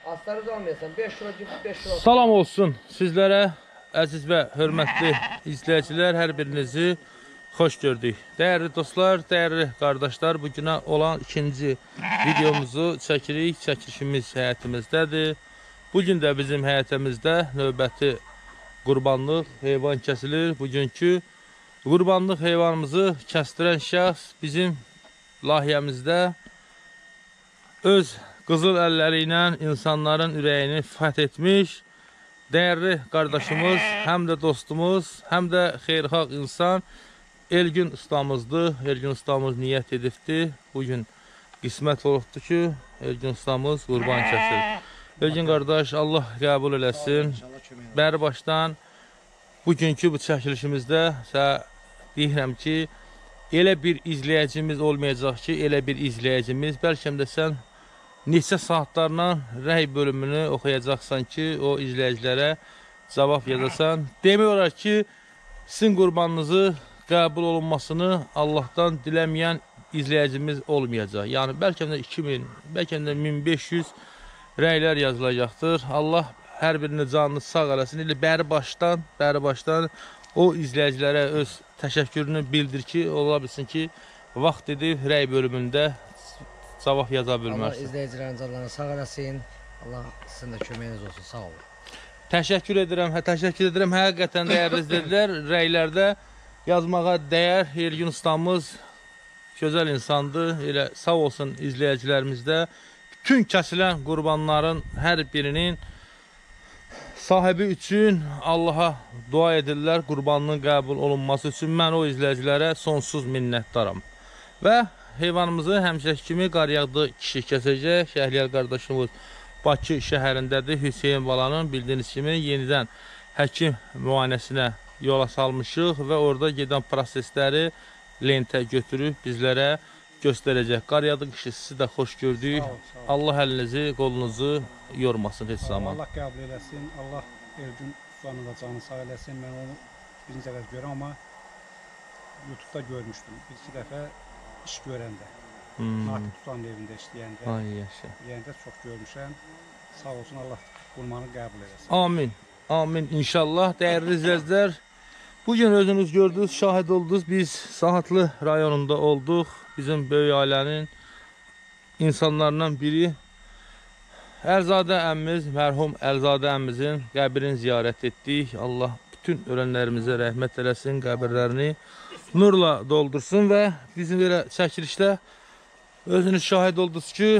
Aslarınız almayasan 5 lira gibi 5 lira. Salam olsun sizlərə, əziz və hörmətli izləyicilər, hər birinizi xoş gördük. Dəyərli dostlar, dəyərli qardaşlar, bugünə olan ikinci videomuzu çəkirik. Çəkilişimiz həyətimizdədir. Bugün də bizim həyətimizdə növbəti qurbanlıq heyvan kəsilir. Bugünkü qurbanlıq heyvanımızı kəstirən şəxs bizim layihəmizdə öz qızıl əlləri ilə insanların ürəyini fəth etmiş dəyərli qardaşımız, həm də dostumuz, həm də xeyirxah insan Elgün ustamızdır. Elgün ustamız niyyət edibdir. Bugün qismət olubdur ki, Elgün ustamız qurban kəsir. Elgün qardaş, Allah qəbul eləsin. Bəri başdan bugünkü bu çəkilişimizdə deyirəm ki, elə bir izləyicimiz olmayacaq ki, elə bir izləyicimiz, bəlkə də sən neçə saatlarla rəy bölümünü oxuyacaqsan ki, o izləyicilərə cavab yazasan. Demək olar ki, sizin qurbanınızı qəbul olunmasını Allahdan diləməyən izləyicimiz olmayacaq. Yəni, bəlkə də 2000, bəlkə də 1500 rəylər yazılacaqdır. Allah hər birini canını sağ eləsin. Elə bəri başdan o izləyicilərə öz təşəkkürünü bildir ki, ola bilsin ki, vaxt edib rəy bölümündə cavab yaza bilməzsin. Allah izləyicilərin canlarını sağ eləsin. Allah sizin də köməyiniz olsun. Sağ olun. Təşəkkür edirəm. Təşəkkür edirəm. Həqiqətən dəyərli izləyicilər, rəylərdə yazmağa dəyər. Elgün ustamız gözəl insandır. Elə sağ olsun izləyicilərimiz də. Bütün kəsilən qurbanların hər birinin sahibi üçün Allaha dua edirlər. Qurbanının qəbul olunması üçün mən o izləyicilərə sonsuz minnətdaram. Və heyvanımızı həmişəki kimi Qaryağdı kişi kəsəcək. Şəhriyar qardaşımız Bakı şəhərindədir. Hüseyin balanın bildiyiniz kimi yenidən həkim müayinəsinə yola salmışıq və orada gedən prosesləri lentə götürüb bizlərə göstərəcək. Qaryağdı kişi sizi də xoş gördük. Allah əlinizi, qolunuzu yormasın heç zaman. Allah qəbul eləsin. Allah Elgün ustanın da canını sağ eləsin. Mən onu birinci dəfə görürəm, amma YouTube'da görmüşdüm. Bir-iki dəfə iş görəndə. Natiq ustanın evində işləyəndə çox görmüşəm. Sağ olsun, Allah qurbanı qəbul eləsin. Amin. Amin. İnşallah. Dəyərli izləyicilər, bugün özünüz gördünüz, şahid oldunuz. Biz Sahatlı rayonunda olduq. Bizim böyük ailənin insanlarından biri Əlzadə əmmimiz, mərhum Əlzadə əmmimizin qəbrini ziyarət etdik. Allah bütün ölənlərimizə rəhmət eləsin, qəbirlərini nurla doldursun və bizim belə çəkilişdə özünüz şahid oldunuz ki,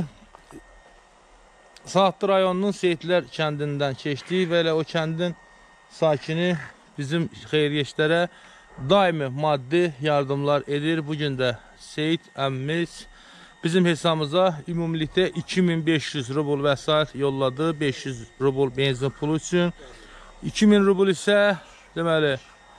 Saatlı rayonunun Seyidlər kəndindən keçdik və elə o kəndin sakini bizim xeyiryeşlərə daimi maddi yardımlar edir. Bugün də Seyid əmmimiz bizim hesabımıza ümumilikdə 2500 rubl vəsait yolladı. 500 rubl benzin pulu üçün. 2000 rubl isə deməli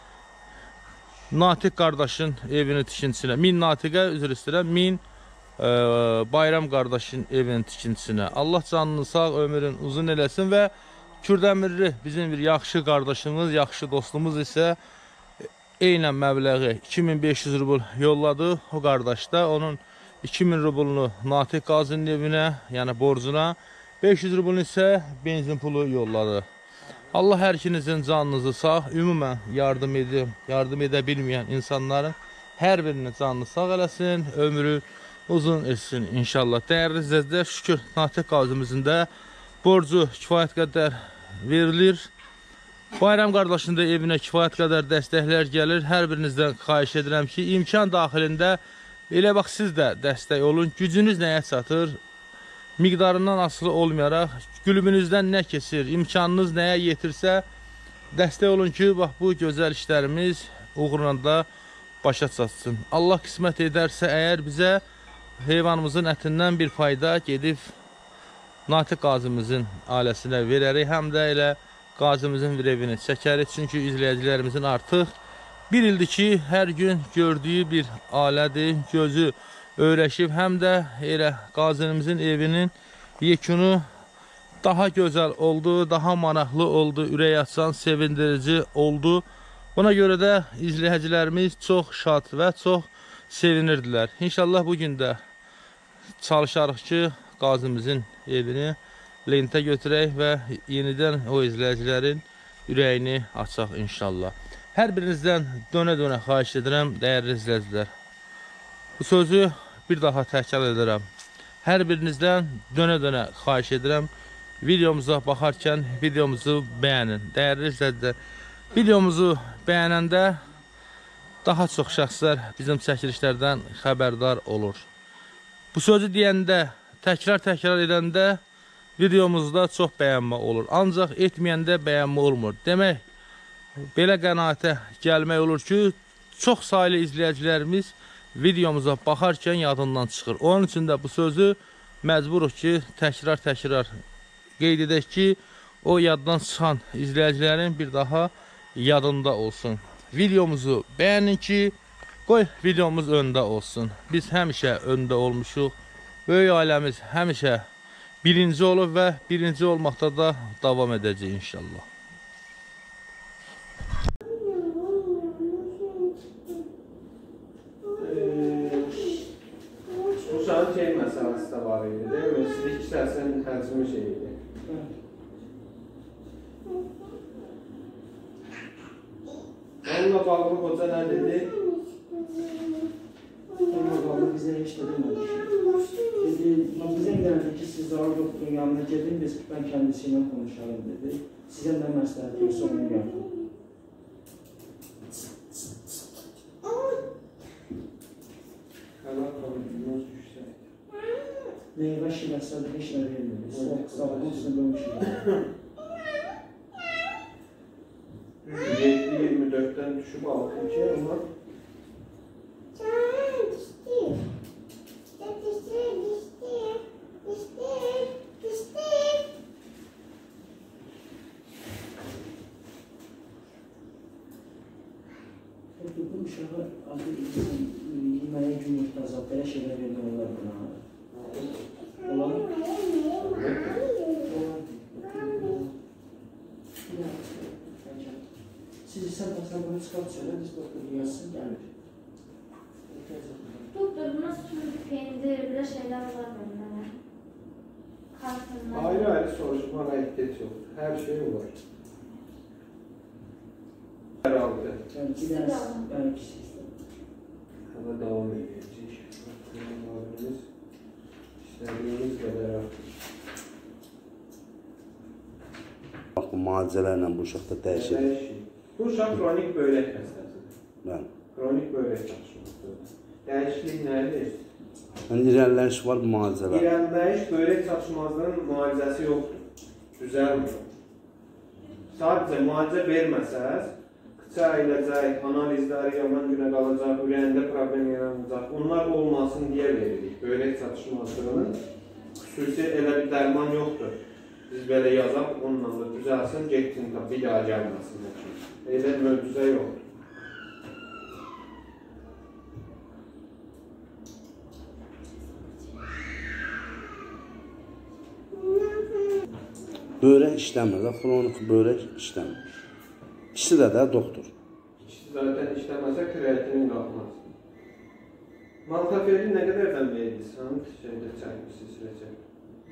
Natiq qardaşın evinin tikintisinə, 1000 Natiqə üzr istəyirəm, 1000 Bayram qardaşın evinin tikintisinə. Allah canını sağ, ömrün uzun eləsin və Kürdəmirli bizim bir yaxşı qardaşımız, yaxşı dostumuz isə eynən məbləği 2500 rubl yolladı. O qardaş da onun 2000 rublunu Natiq qazının evinə, yəni borcuna, 500 rublunu isə benzin pulu yolladı. Allah hər ikinizin canınızı sağ, ümumən yardım edə bilməyən insanların hər birinin canını sağ eləsin, ömrü uzun etsin inşallah. Dəyərli izləyicilər, şükür Natiq qazimizin də borcu kifayət qədər verilir. Bayram qardaşın da evinə kifayət qədər dəstəklər gəlir. Hər birinizdən xahiş edirəm ki, imkan daxilində elə bax siz də dəstək olun. Gücünüz nəyə çatır? Miqdarından asılı olmayaraq, qülbünüzdən nə keçir, imkanınız nəyə yetirsə, dəstək olun ki, bax bu gözəl işlərimiz uğruna da başa çatsın. Allah qismət edərsə, əgər bizə heyvanımızın ətindən bir fayda gedib Natiq qazimizin ailəsinə verərik, həm də elə qazimizin bir evini çəkərik. Çünki izləyicilərimizin artıq bir ildir ki, hər gün gördüyü bir ailədir, gözü öyrəşib, həm də elə qazimizin evinin yekunu daha gözəl oldu, daha maraqlı oldu, ürək açan, sevindirici oldu. Buna görə də izləyicilərimiz çox şad və çox sevinirdilər. İnşallah bugün də çalışarıq ki, qazimizin evini lentə götürək və yenidən o izləyicilərin ürəyini açaq inşallah. Hər birinizdən dönə-dönə xahiş edirəm, dəyərli izləyicilər. Bu sözü bir daha təkrar edirəm. Hər birinizdən dönə-dönə xahiş edirəm. Videomuza baxarkən videomuzu bəyənin. Dəyərli izləyicilər, videomuzu bəyənəndə daha çox şəxslər bizim çəkilişlərdən xəbərdar olur. Bu sözü deyəndə, təkrar edəndə videomuzda çox bəyənmə olur. Ancaq etməyəndə bəyənmə olmur. Demək, belə qənaətə gəlmək olur ki, çox saylı izləyicilərimiz videomuza baxarkən yadından çıxır. Onun üçün də bu sözü məcburuq ki, təkrar qeyd edək ki, o yaddan çıxan izləyicilərin bir daha yadında olsun. Videomuzu bəyənin ki, qoy videomuz öndə olsun. Biz həmişə öndə olmuşuq. Böyük ailəmiz həmişə birinci olub və birinci olmaqda da davam edəcək inşallah. Uşağın şey məsələsi də var idi, deyil mi? Siz iki səhsən həcmi şey idi. Onunla bağlı hoca nə dedi? Onunla bağlı bizə heç də demədik. Dedi, bizə gəldi ki, siz daha doktorun yanına gedin, mən kendisiyle konuşalım dedi. Sizə nə məsləhət yoxsa onu yapın. Allah kabulünüz yüksək. Meyvə şirəsədə heç nə vermiyor. Sağlığın üstündə dönmüşük. 7-24'den düşüp 6-2'ye ama Bu uşağı adı yeməyə gün muhtazat, belə şeylər vermək olar buna. Olar? Siz sən bunu çıxart söylə, biz doktor yazsın, gəlir. Doktor, nasıl pendir, belə şeyler var bende. Kartınlar. ayrı soruşma ehdiyat yok. Her şey var. Herhalde. Yəni, belki sizdə. Ama devam edecek. Abimiz istediğimiz kadar artık. Bax, bu müalicələrlə bu uşaqda dəyişir. Bu uşaq kronik böbrək xəstəsidir. Bəli. Kronik böbrək çatışmasıdır. Dəyişiklik nədir? Yəni, irəliləyiş var bu müalicələr. İrəliləyiş böbrək çatışmazlığının müalicəsi yoxdur. Düzəlmir. Sadəcə müalicə verməsəz, qıça əyiləcək, analizləri yaman günə qalacaq, ürəyində problem yaranacaq. Onlar olmasın deyə veririk. Böbrək çatışmazlığının xüsusi elə bir dərman yoxdur. Biz belə yazaq, onunla da düzəlsin, getsin, bir daha gəlməsin. Elə möcüzə yoxdur. Börək işləmir də, xronik börək işləmir. İkisi də doktor. İkisi zaten işləməsə kreatinin qalmaz. Maltaferi nə qədərdən verirsən? Şeydə çəkmişsiniz recept.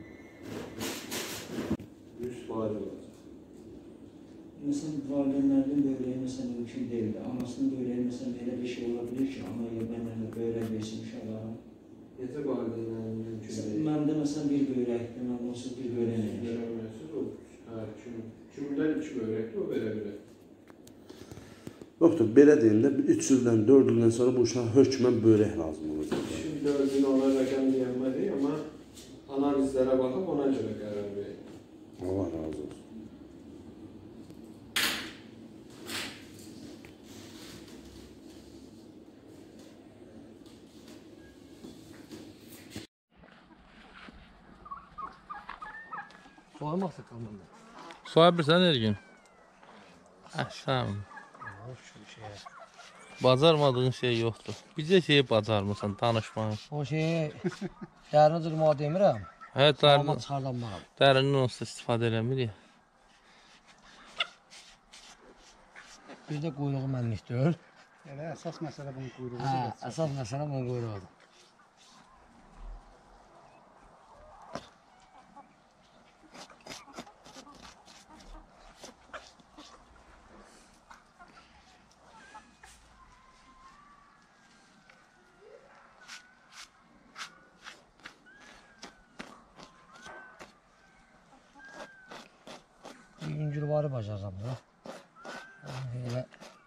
100% olacaq. Məsələn, valideynlərin böbreyi məsələn mümkün deyildi. Anasının böbreyi məsələn belə bir şey ola bilir ki, ana yerdən böbrək versin uşaqlara. Necə valideynlərin mümkün deyil? Məndə məsələn bir böbrəkdir, mən onsuz bir böbrək verir. Görəməsiz o. Kimdən 2 böbrəkdir, o verə bilər. Doktor, belə deyim də, 3 ildən, 4 ildən sonra bu uşağa hökmən börək lazım olacaq. Şimdi 4 il ona rəqəm deyənmədik, amma analizlərə baxıb ona görə qərar verir. Allah razı olsun. Soğumaq sıqılmında. Soya bilirsən Ergin? Əhsən. Bacarmadığın şey yoxdur. Bizə şeyi bacarmırsan, danışmaq. O şeyi dərinə durmağa demirəm. Hə, Amma çıxardanmağım. dərindən onsuz istifadə eləmirik. Bir də quyruğu mənlik deyil. Elə əsas məsələ bunun quyruğudur. Hə, əsas məsələ bunun quyruğudur. yüngül varı bacarıram da. Elə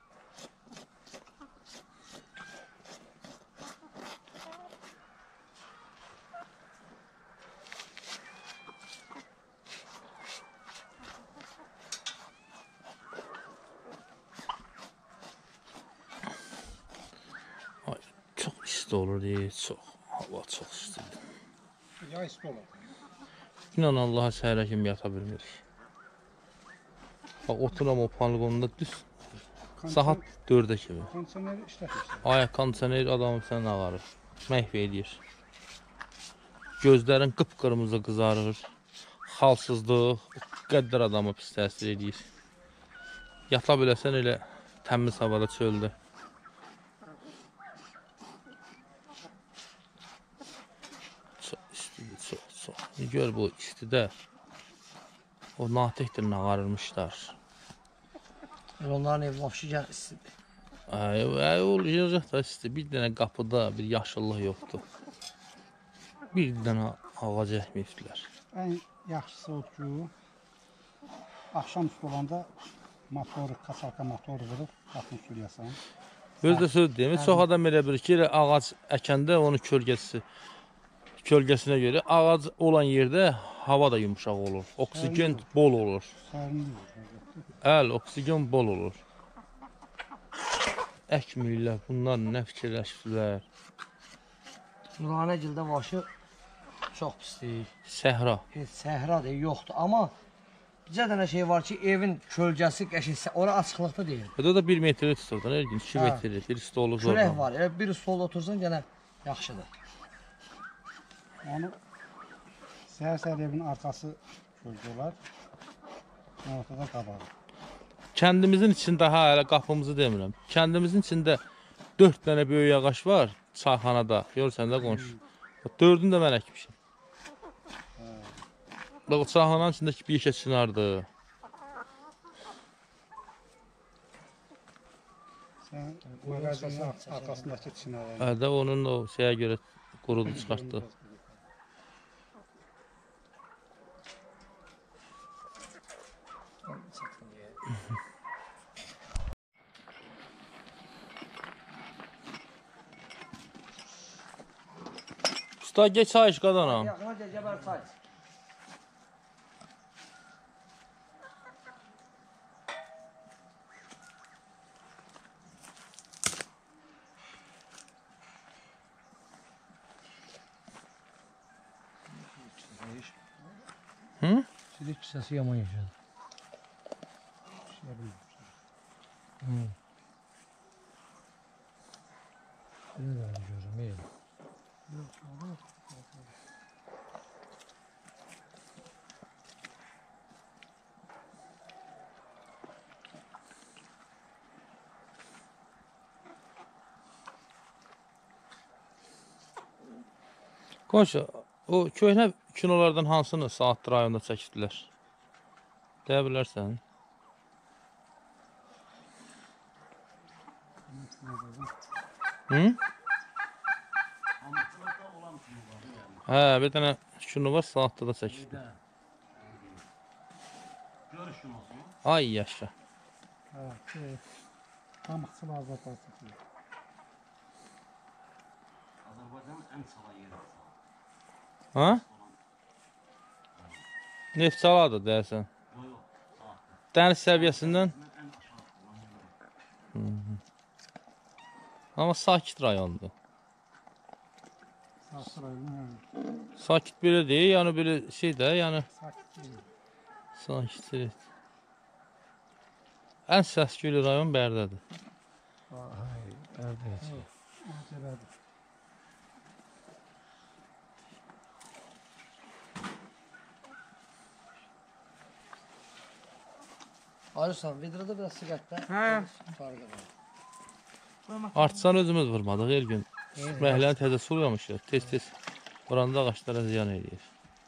Ay, çox isti olur deyə, çox. Hava çox istidir. Yay isti olur. İnan Allaha səhərə kimi yata bilmirik. Bax, oturam o pangonda düz saat 4-ə kimi. Kondisioneri işlətmişlər. Ay, kondisioner adamı sən ağarır. Məhv edir. Gözlərin qıpqırmızı qızarır. Halsızlıq, qədər adamı pis təsir edir. Yata biləsən elə təmiz havada çöldə. Çox istidir, çox. Gör bu istidə o natekdir ağarırmışlar. onların evi vəfşi gəl istidir. Olacaq da isti. Bir dənə qapıda bir yaşıllıq yoxdur. Bir dənə ağac əkməyibdilər. Ən yaxşısı odur ki, axşamüstü olanda motoru, kasalka motoru vurub, qapını sürüyorsan. Özdə söz deyim, çox adam elə bilir ki, ağac əkəndə onun kölgəsinə görə ağac olan yerdə hava da yumuşaq olur. Oksigen bol olur. Sərinlik Oksigen bol olur. Əkmirlər, bunlar nə fikirləşdilər? Nuranə gildə başı çox pisdir. Səhra. Səhra deyil, yoxdur. Amma bizə dənə şey var ki, evin kölgəsi qəşəng, ora açıqlıqda deyil. O da 1 metr tuturdan, hər gün 2 metr, bir stolu zor. Çörək var, elə bir stolda otursan gənə yaxşıdır. Onu səhər-səhər evin arxası kölgə olar, ortada qabağı. Kəndimizin içində, hələ qapımızı demirəm. Kəndimizin içində 4 dənə böyük ağac var çayxanada. Görürsən də qonşu. 4-ünü də mən əkmişim. Bax, çayxananın içindəki bir yekə çınardır. Sən mağazinin arxasındakı çinərləri. Hədə onun o şeyə görə qurudu çıxartdı. Usta, geç çay iç qadanam. Yaxına gəbər çay. Hı? Silik kisəsi yaman yaşadı. Ne de görürüm, iyi. Qonşu, o köhnə kinolardan hansını saatlı rayonda çəkibdilər? Deyə bilərsən? Hı? Hə, bir dənə kino var, saatlı da çəkibdilər. Ay yaşa. Pamıqçı bazar çəkir. Ha? Neftçaladır deyəsən. Dəniz səviyyəsindən. Amma sakit rayondur. Sakit belə deyil, yəni belə şey də, yəni sakit. Ən səsküylü rayon Bərdədir. Bərdə. Arısan, vidrada biraz siqaretdə. Farqı var. Artsan özümüz vurmadıq her gün. Məhlənin təzə sulamışıq. Tez-tez buranda ağaçlara ziyan edir.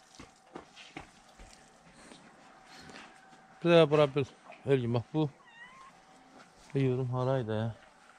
Bir də bura bir Elgin, bax bu yorum haraydı ya.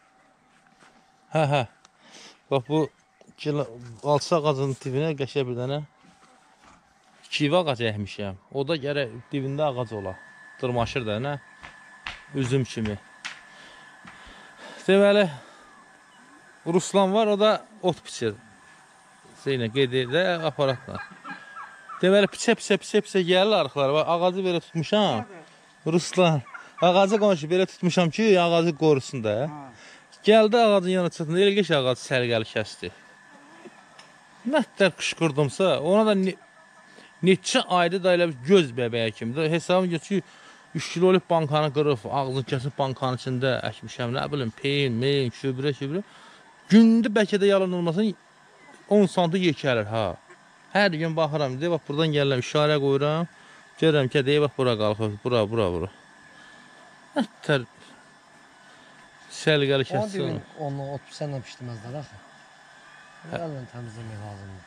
Hə. Bax bu alça ağacının dibinə qəşə bir dənə kivi ağacı əkmişəm. O da gərək dibində ağac ola. dırmaşır da, nə? Üzüm kimi. Deməli, Ruslan var, o da ot biçir. Zeynə gedir də aparatla. Deməli, piçə gəlir arxalara. Ağacı belə tutmuşam. Ruslan, ağacı qonşu belə tutmuşam ki, ağacı qorusun da. Gəldi ağacın yanına çıxdı, elə geç ağacı sərgəli kəsdi. Nətlər qışqırdımsa, ona da neçə ayda da elə bir göz bəbəyə kimi. Hesabım göz ki, 3 kiloluk bankanı qırıb, ağzını kəsib bankanın içində əkmişəm, nə bilim, peyin, meyin, şübrə. Gündə bəlkə də yalan olmasın, 10 santı yekəlir, ha. Hər gün baxıram, deyək, bax, buradan gəlirəm, işarə qoyuram, görürəm ki, deyək, bax, bura qalxır, bura. Nətlər səlgəli kəssin. Onu ot sənlə pişdirməzlər axı. Əllə təmizləmək lazımdır.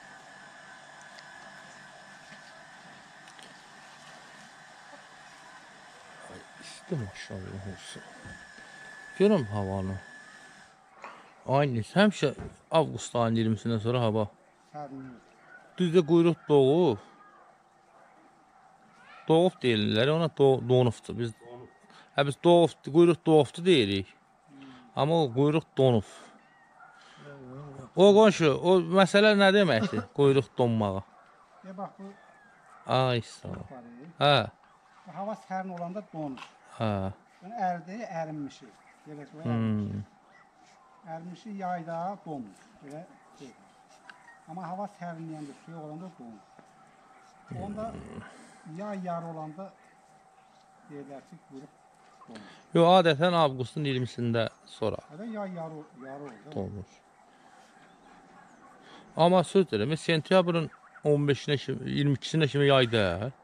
İşte maşallah olsun. Görürəm havanı. Aynı, həmişə avqust ayının 20-sindən sonra hava. Düzdə quyruq doğub. Doğub deyirlər, ona donubdur. Biz quyruq doğubdur deyirik. Amma o quyruq donub. O qonşu, o məsələ nə deməkdir? Quyruq donmağa. Bax bu Ay sağ ol. Hə. hava sərin olanda donur. Hə. Yəni ərdi, ərinmişi. Ərinmişi yayda donur. Belə şey. Amma hava sərinləyəndə, suya olanda donur. Onda yay yarı olanda deyirlər ki, quyruq donur. Yox, adətən avqustun 20-sində sonra Yay yarı oldu. donur. Amma söz deyirəm, sentyabrın 15-nə kimi, 22-sinə kimi yayda,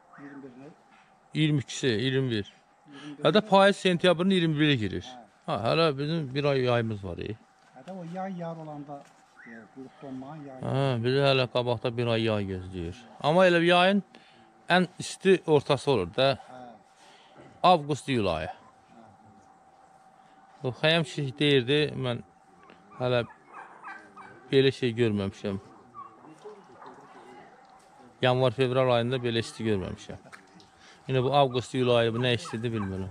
22-si, 21. Hədə payız sentyabrın 21-i girir. Hələ bizim bir ay yayımız var. Hədə o yay yarı olanda quyruq donmağın yayı. Bizi hələ qabaqda bir ay yay gözləyir. Amma elə yayın ən isti ortası olur da. Avqust-iyul ayı. Xəyam kişi deyirdi, mən hələ belə şey görməmişəm. Yanvar, fevral ayında belə isti görməmişəm. Yine bu avqust-iyul ayı bu nə istidir bilmirəm.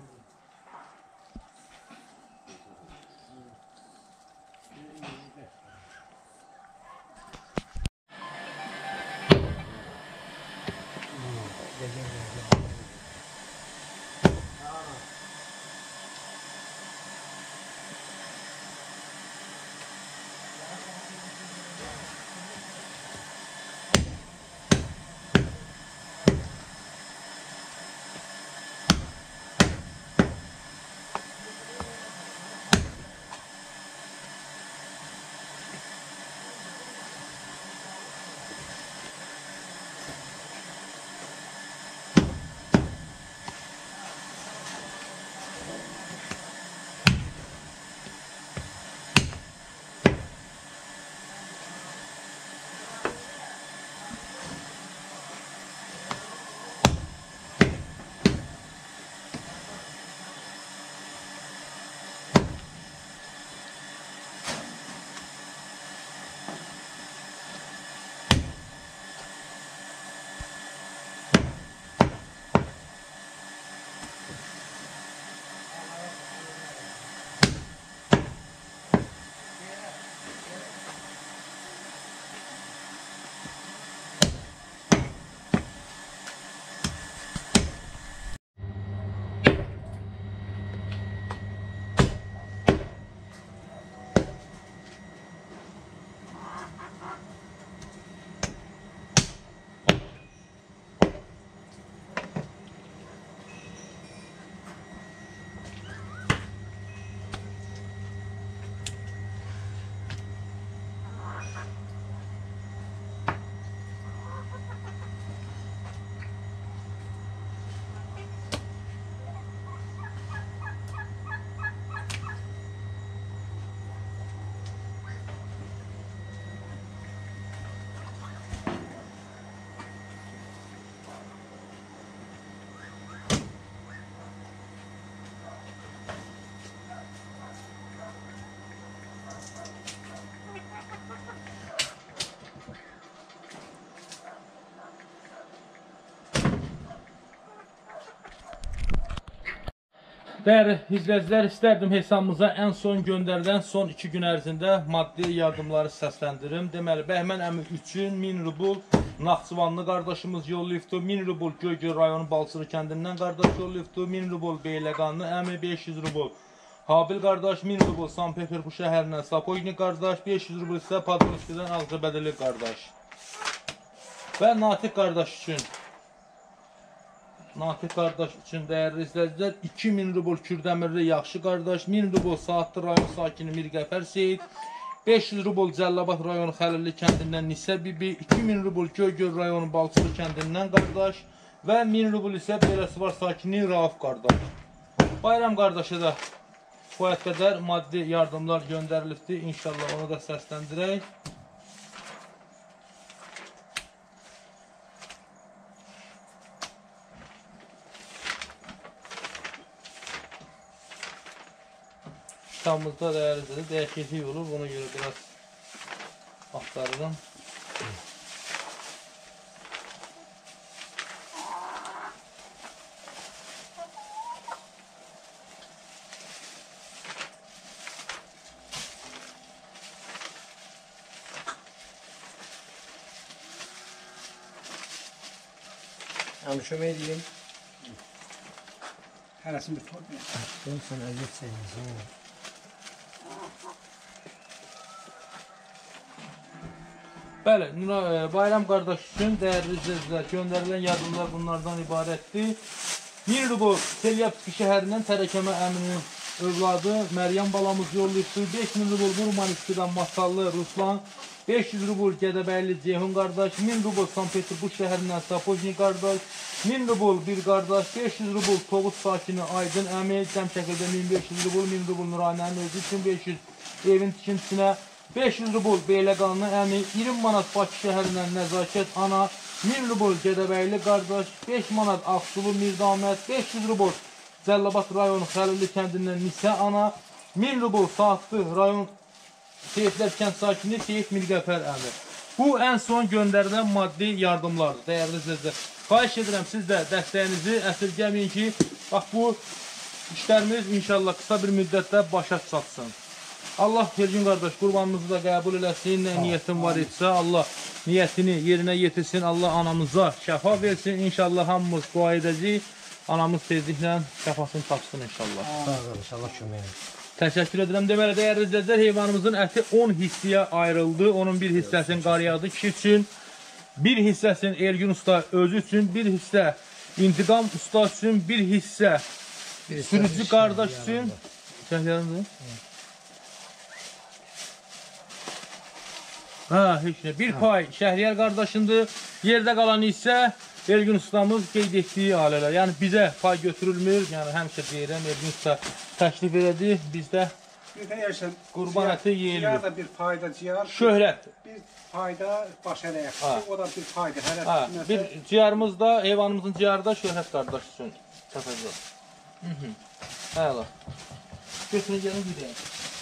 Değerli izləyicilər, istərdim hesabımıza ən son göndərilən son 2 gün ərzində maddi yardımları səsləndirim. Deməli, Bəhmən əmi üçün 1000 rubl Naxçıvanlı qardaşımız yollayıbdır. 1000 rubl Göygöl rayonu Balçılı kəndindən qardaş yollayıbdır. 1000 rubl Beyləqanlı əmi, 500 rubl Habil qardaş, 1000 rubl Sankt-Peterburg şəhərindən Sapojnik qardaş, 500 rubl isə Padolskidən Ağcabədəli qardaş. Və Natiq qardaş üçün dəyərli izləyicilər 2000 rubl Kürdəmirli Yaxşı qardaş, 1000 rubl Saatlı rayon sakini Mirqəfər Seyid, 500 rubl Cəllabad rayonu Xəlilli kəndindən Nisə bibi, 2000 rubl Göygöl rayonu Balçılı kəndindən qardaş və 1000 rubl isə Beləsivar sakini Rauf qardaş. Bayram qardaşa da bu qədər maddi yardımlar göndərilibdir. İnşallah onu da səsləndirək. Kitabımızda dəyərlidir, dəyişiklik olur, buna görə biraz axtarıram. Əmi kömək edeyim. Hərəsini bir torbayım. Sən sən əziyyət çəkirsən. Bəli, Bayram qardaş üçün dəyərli izləyicilər, göndərilən yardımlar bunlardan ibarətdir. 1000 rubl Selyapski şəhərindən Tərəkəmə əminin övladı Məryəm balamız yollayıbdır. 5000 rubl Murmanskidən Masallı Ruslan, 500 rubl Gədəbəyli Ceyhun qardaş, 1000 rubl Sankt-Peterburg şəhərindən Sapojnik qardaş, 1000 rubl bir qardaş, 500 rubl Tovuz sakini Aydın əmi, Cəmşəkirdə 1500 rubl, 1000 rubl Nuranənin özü üçün 500 evin tikintisinə, 500 rubl Beyləqanlı əmi, 20 manat Bakı şəhərindən Nəzakət ana, 1000 rubl Gədəbəyli qardaş, 5 manat Ağsulu Mirdamət, 500 rubl Cəllabad rayonu Xəlilli kəndindən Nisə ana, 1000 rubl Saatlı rayon Seyidlər kənd sakini Seyid Mirqəfər əmi. Bu ən son göndərilən maddi yardımlardır, dəyərli izləyicilər. Xahiş edirəm siz də dəstəyinizi əsirgəməyin ki, bax bu işlərimiz inşallah qısa bir müddətdə başa çatsın. Allah Fergin qardaş qurbanımızı da qəbul eləsin, nə niyyətin var etsə, Allah niyyətini yerinə yetirsin, Allah anamıza şəfa versin, inşallah hamımız dua edəcəyik, anamız tezliklə şəfasını tapsın inşallah. Sağ ol, inşallah kömək edin. Təşəkkür edirəm. Deməli, dəyərli izləyicilər, heyvanımızın əti 10 hissəyə ayrıldı. Onun bir hissəsini Qarayağdı kişi üçün, bir hissəsini Ergün usta özü üçün, bir hissə İntiqam usta üçün, bir hissə sürücü qardaş üçün. Çəklərindir. Heç nə. Bir pay Şəhriyar qardaşındır. Yerdə qalan hissə Ergün ustamız qeyd etdiyi ailələr. Yəni bizə pay götürülmür. Yəni həmişə deyirəm, Ergün usta təklif elədi. Bizdə qurban əti yeyilir. Ciyar da bir payda ciyar. Şöhrət. Bir payda baş ələyək. O da bir payda. Bir ciyarımız da, heyvanımızın ciyarı da Şöhrət qardaş üçün çatacaq. Hələ. Götürün gəlin gidəyim.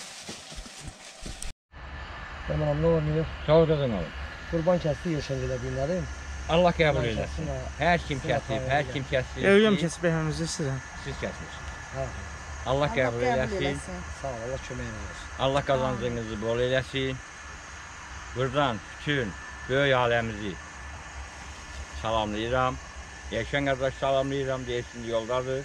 Tamam, ne oluyor? Sağ ol qızım oğlum. Qurban kəsdi yaşayın günlərim. Allah qəbul eləsin. Hər kim kəsib, hər kim kəsib. Evliyəm kəsib bəyəmimizi sizə. Siz kəsirsiniz. Hə. Allah qəbul eləsin. Sağ ol, Allah kömək eləsin. Allah qazancınızı bol eləsin. Buradan bütün böyük ailəmizi salamlayıram. Yaşan qardaş salamlayıram, deyirsin yoldadır.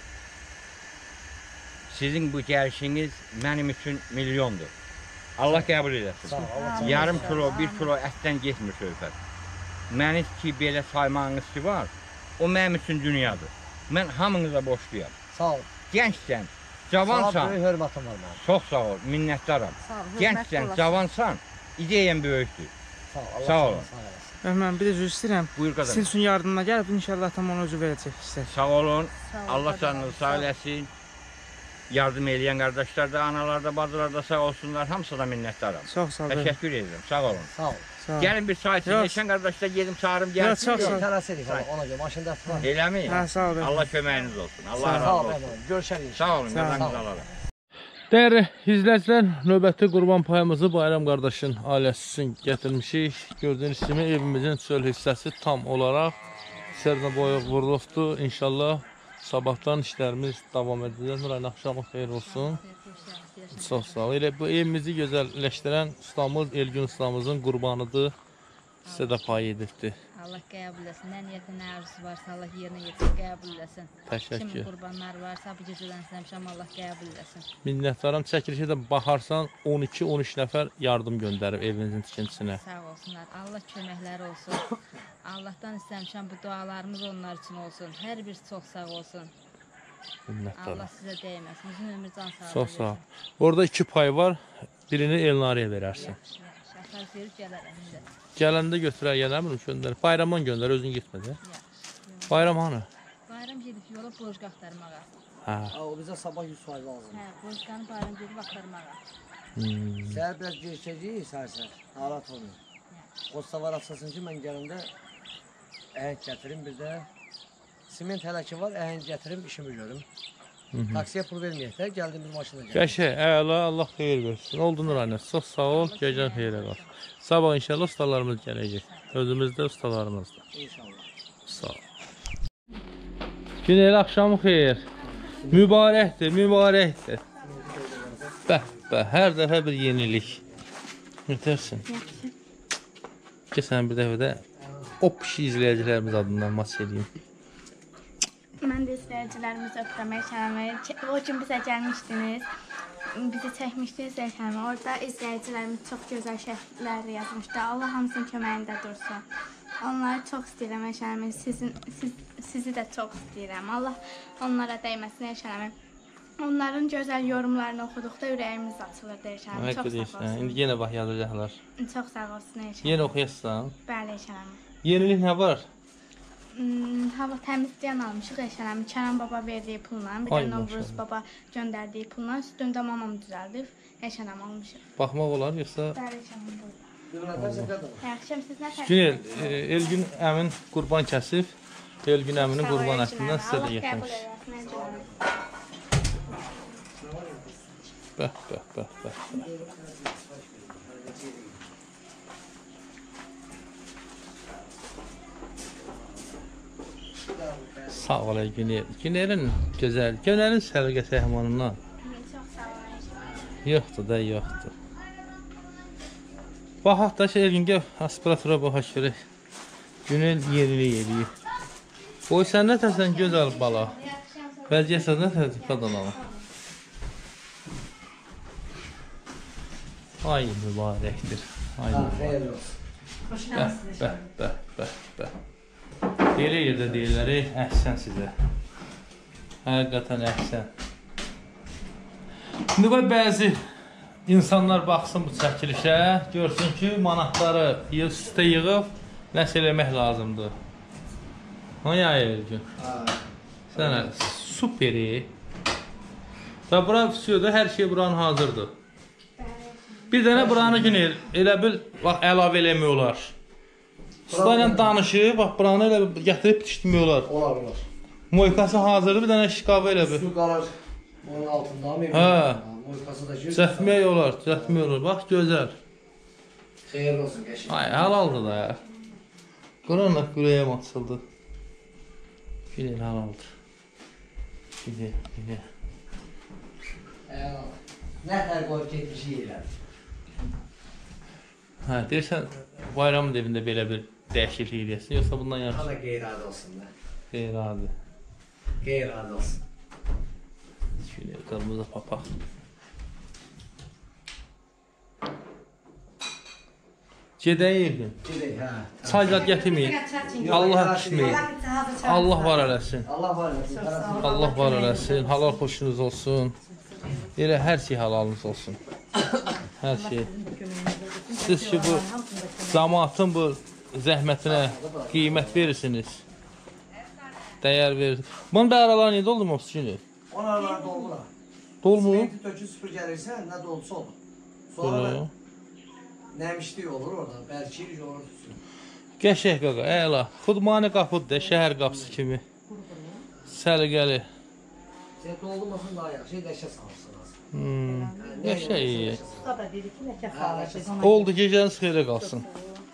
Sizin bu gəlişiniz mənim üçün milyondur. Allah qəbul eləsin. Yarım kilo, 1 kilo ətdən getmir söhbət. Mənim ki, belə saymağınız ki var, o mənim üçün dünyadır. Mən hamınıza borçluyam. Sağ ol. Gəncsən, cavansan. Sana böyük hörmətim var mənim. Çox sağ ol, minnətdaram. Gəncsən, cavansan, ideyan böyükdür. Sağ olun. Mən bir də üzr istəyirəm. Buyur qazan. Siz üçün yardımına gəlib, inşallah tam onu özü verəcək sizə. Sağ olun, Allah canınızı sağ eləsin. Yardım eləyən qardaşlar da, analar da, bacılar da sağ olsunlar. Hamısına minnətdaram. Çox sağ olun. Təşəkkür edirəm, sağ olun. Sağ ol. Gəlin bir çay için, yaşan qardaşlar gedim çağırım gəlsin. Çox sağ ol. Tələsirik ona görə, maşında var. Eləmi? Hə, sağ olun. Allah köməyiniz olsun. Allah razı Sağ ol, olsun. görüşərik. Sağ olun, qazanınızı alalım. Dəyərli izləyicilər, növbəti qurban payımızı Bayram qardaşın ailəsi üçün gətirmişik. Gördüyünüz kimi evimizin çöl hissəsi tam olaraq sərdə boyaq vurulubdur. İnşallah Sabahdan işlərimiz davam edəcək. Nurayn, axşamın xeyir olsun. Çox sağ ol. Elə bu evimizi gözəlləşdirən ustamız Elgün ustamızın qurbanıdır. Sizə də pay edibdir. Allah qəbul etsin. Nə niyyəti, nə arzusu varsa Allah yerinə yetirib qəbul etsin. Təşəkkür. Kimin qurbanlar varsa bu gecədən istəmişəm Allah qəbul etsin. Minnətdaram. Çəkilişə də baxarsan 12-13 nəfər yardım göndərib evinizin tikintisinə. Sağ olsunlar. Allah köməkləri olsun. Allahdan istəmişəm bu dualarımız onlar üçün olsun. Hər birisi çox sağ olsun. Minnətdaram. Allah sizə dəyməsin. Uzun ömür can sağlığı. Çox sağ ol. Orada 2 pay var. Birini Elnarəyə verərsən. Şəhər verib gələrəm indi. Gələndə götürər, gələm göndər. Bayramdan göndər, özün getmədi. Bayram hanı? Bayram gedib yola borc qaxtarmağa. Hə. O bizə sabah 100 faiz lazım. Hə, borcqanı bayram gedib axtarmağa. Səhər biraz gecikəcəyik, səhər. Narahat olmayın. Qosta var açasın ki, mən gələndə əhəng gətirim, bir də siment hələki var, əhəng gətirim, işimi görüm. Taksiyə pul verməyək də, gəldiyimiz maşına gəlir. Qəşə, əla, Allah xeyir versin. Oldu Nuraynə, çox sağ ol, gecən xeyrə qal. Sabah inşallah ustalarımız gələcək. Özümüz də ustalarımız da. İnşallah. Sağ ol. Günel axşamı xeyir. Mübarəkdir, mübarəkdir. Bəh, hər dəfə bir yenilik. Mütərsin. Keçən bir dəfə də o pişi izləyicilərimiz adından maç edeyim. Mən də izləyicilərimizi öpdəmək istəyirəm. O gün bizə gəlmişdiniz. Bizi çəkmişdiniz Elxanə. Orada izləyicilərimiz çox gözəl şəkillər yazmışdı. Allah hamısının köməyində dursun. Onları çox istəyirəm Elxanə. Sizi də çox istəyirəm. Allah onlara dəyməsin Elxanə. Onların gözəl yorumlarını oxuduqda ürəyimiz açılır Elxanə. Çox sağ olsun. İndi yenə bax yazacaqlar. Çox sağ olsun Elxanə. Yenə oxuyasın. Bəli Elxanə. Yenilik nə var? Hava təmizləyən almışıq Elxanə. Kənan baba verdiyi pulla, bir də Novruz baba göndərdiyi pulla üstündə mamam düzəldib Elxanə almışıq. Baxmaq olar yoxsa? Bəli Elxanə. Yaxşım siz nə tərəfdə? Günel, Elgün əmin qurban kəsib. Elgün əminin qurban ətindən sizə də gətirmiş. Bəh. Sağ ol Günel. Günelin gözəl, Günelin səliqəsi həmanından. Çox sağ olun. Yoxdur da, yoxdur. Baxaq da Elgün gəl, aspiratora baxaq görək. Günel yenilik eləyir. Boy sən nə tərsən gözəl bala. Vəziyyətsən nə tərsən qadınalım. Ay mübarəkdir. Ay mübarək. Bəh. Elə yerdə deyirlər, əhsən sizə. Həqiqətən əhsən. İndi qoy bəzi insanlar baxsın bu çəkilişə, görsün ki, manatları üstə yığıb nəsə eləmək lazımdır. Ya Elgün? Sənə superi. Və bura füsüyorda hər şey buranın hazırdır. Bir dənə buranı Günel, elə bil, bax, əlavə eləmək olar. Usta ilə danışıb, bax, buranı elə gətirib bitişdirmək olar. Olar. Moykası hazırdır, bir dənə şikabı elə bil. Su qalar onun altında mı? Moykası da gir. Cəhmək olar. Bax, gözəl. Xeyirli olsun, qəşəng. Ay, halaldır da ya. Quranla qürəyəm açıldı. Günel halaldır. Günel. Nə tər qoyub getmişik elə? Hə, deyirsən, bayramın evində belə bir dəyişiklik eləyəsin, yoxsa bundan yaxşı? Hala qeyradı olsun da. Qeyradı. Qeyradı olsun. Şöyle qırmızı papaq. Gedək Elgün. Gedək, hə. Çay zad gətirməyin. Allah düşməyin. Allah var eləsin. Allah var eləsin. Halal xoşunuz olsun. Elə hər şey halalınız olsun. Hər şey. Siz ki, bu cəmaatın bu zəhmətinə qiymət verirsiniz. Dəyər verirsiniz. Bunun bəralar niyə doldurmamışsınız günü? Onlarlar doldular. Dolmu? Simenti tökü süpür gəlirsə, nə dolsa olur. Sonra nəmişlik olur orada, bəlkə olur. Qəşəng qaqa, əla. Xudmani qapıdır, şəhər qapısı kimi. Səliqəli. Doldurmasın daha yaxşı, dəşə salırsınız. Qəşəng. Oldu, gecəniz xeyrə qalsın.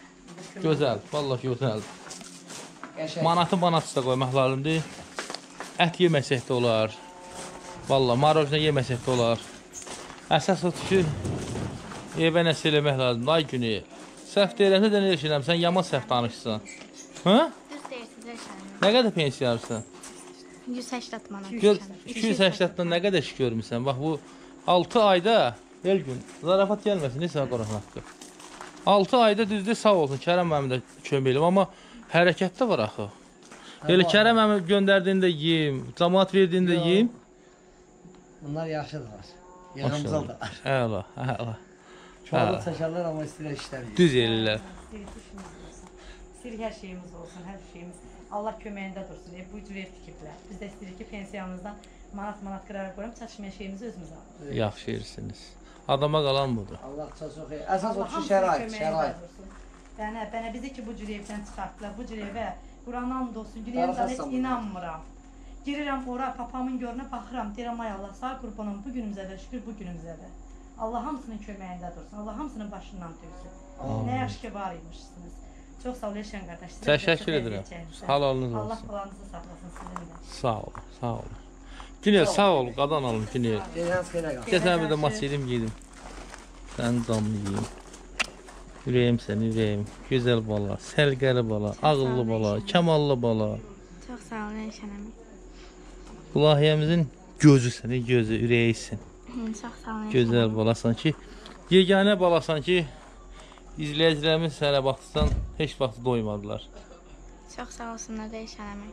Gözəl, vallahi gözəldir. Manatı manatı da qoymaq lazımdır. ət yeməsək də olar. Valla, marojna yeməsək də olar. Əsas odur ki, evə nəsə eləmək lazımdır. Ay günü. Səhv deyirəm, nədən eləşirəm? Sən yaman səhv danışsan. Hə? Düz deyirsiniz, Rəşən. Nə qədər pensiya alırsan? 180 manat. Gör, 280-dan nə qədər iş görmüsən? Bax, bu 6 ayda, el gün, zarafat gəlməsin, nesə qoran haqqı. 6 ayda düzdür, sağ olsun, Kərəm mənim də kömək elim, amma hərəkət də var axı. Elə Kərəm mənim göndərdiyində yiyim, cəmaat verdiyində yiyim. Bunlar yaxşıdırlar. Yığımcıldırlar. Əla, əla. Çoğalıq çəkərlər, amma istəyirlər işləməyir. Düz elirlər. İstəyirik hər şeyimiz olsun, hər şeyimiz. Allah köməyində dursun. Bu cür ev tikiblər. Biz də istəyirik ki, pensiyamızdan manat qıraraq qoyum, çatışmayan şeyimizi özümüz alırıq. Yaxşı yersiniz. Adama qalan budur. Allah çox xeyir. Əsas o ki, şərait. Bənə bizi ki, bu cür evdən çıxartdılar, bu cür evə Quran and olsun, günəyimdən heç inanmıram. Girirəm ora, papamın görünə baxıram, deyirəm, ay Allah, sağ qurbanım, bu günümüzə də şükür, bu günümüzə də. Allah hamısının köməyində dursun, Allah hamısının başından döysün. Nə yaxşı ki, var imişsiniz. Çox sağ ol, Eşən qardaş. Təşəkkür edirəm. Halalınız olsun. Allah qalanınızı saxlasın sizin də. Sağ ol, sağ ol. Güney, sağ ol, qadan alın, Güney. Gəsən bir də maç yedim, yedim. Sən canlı yiyim. Ürəyim sən, ürəyim. Gözəl bala, səlqəli bala, ağıllı bala, kəmallı bala. Çox sağ olun, Eşən əmi. Qulahiyyəmizin gözüsən, gözü, ürəyisin. Çox sağ olun. Gözəl balasan ki, yeganə balasan ki, izləyicilərimiz sənə baxsan, heç vaxt doymadılar. Çox sağ olsunlar da Eşən əmi.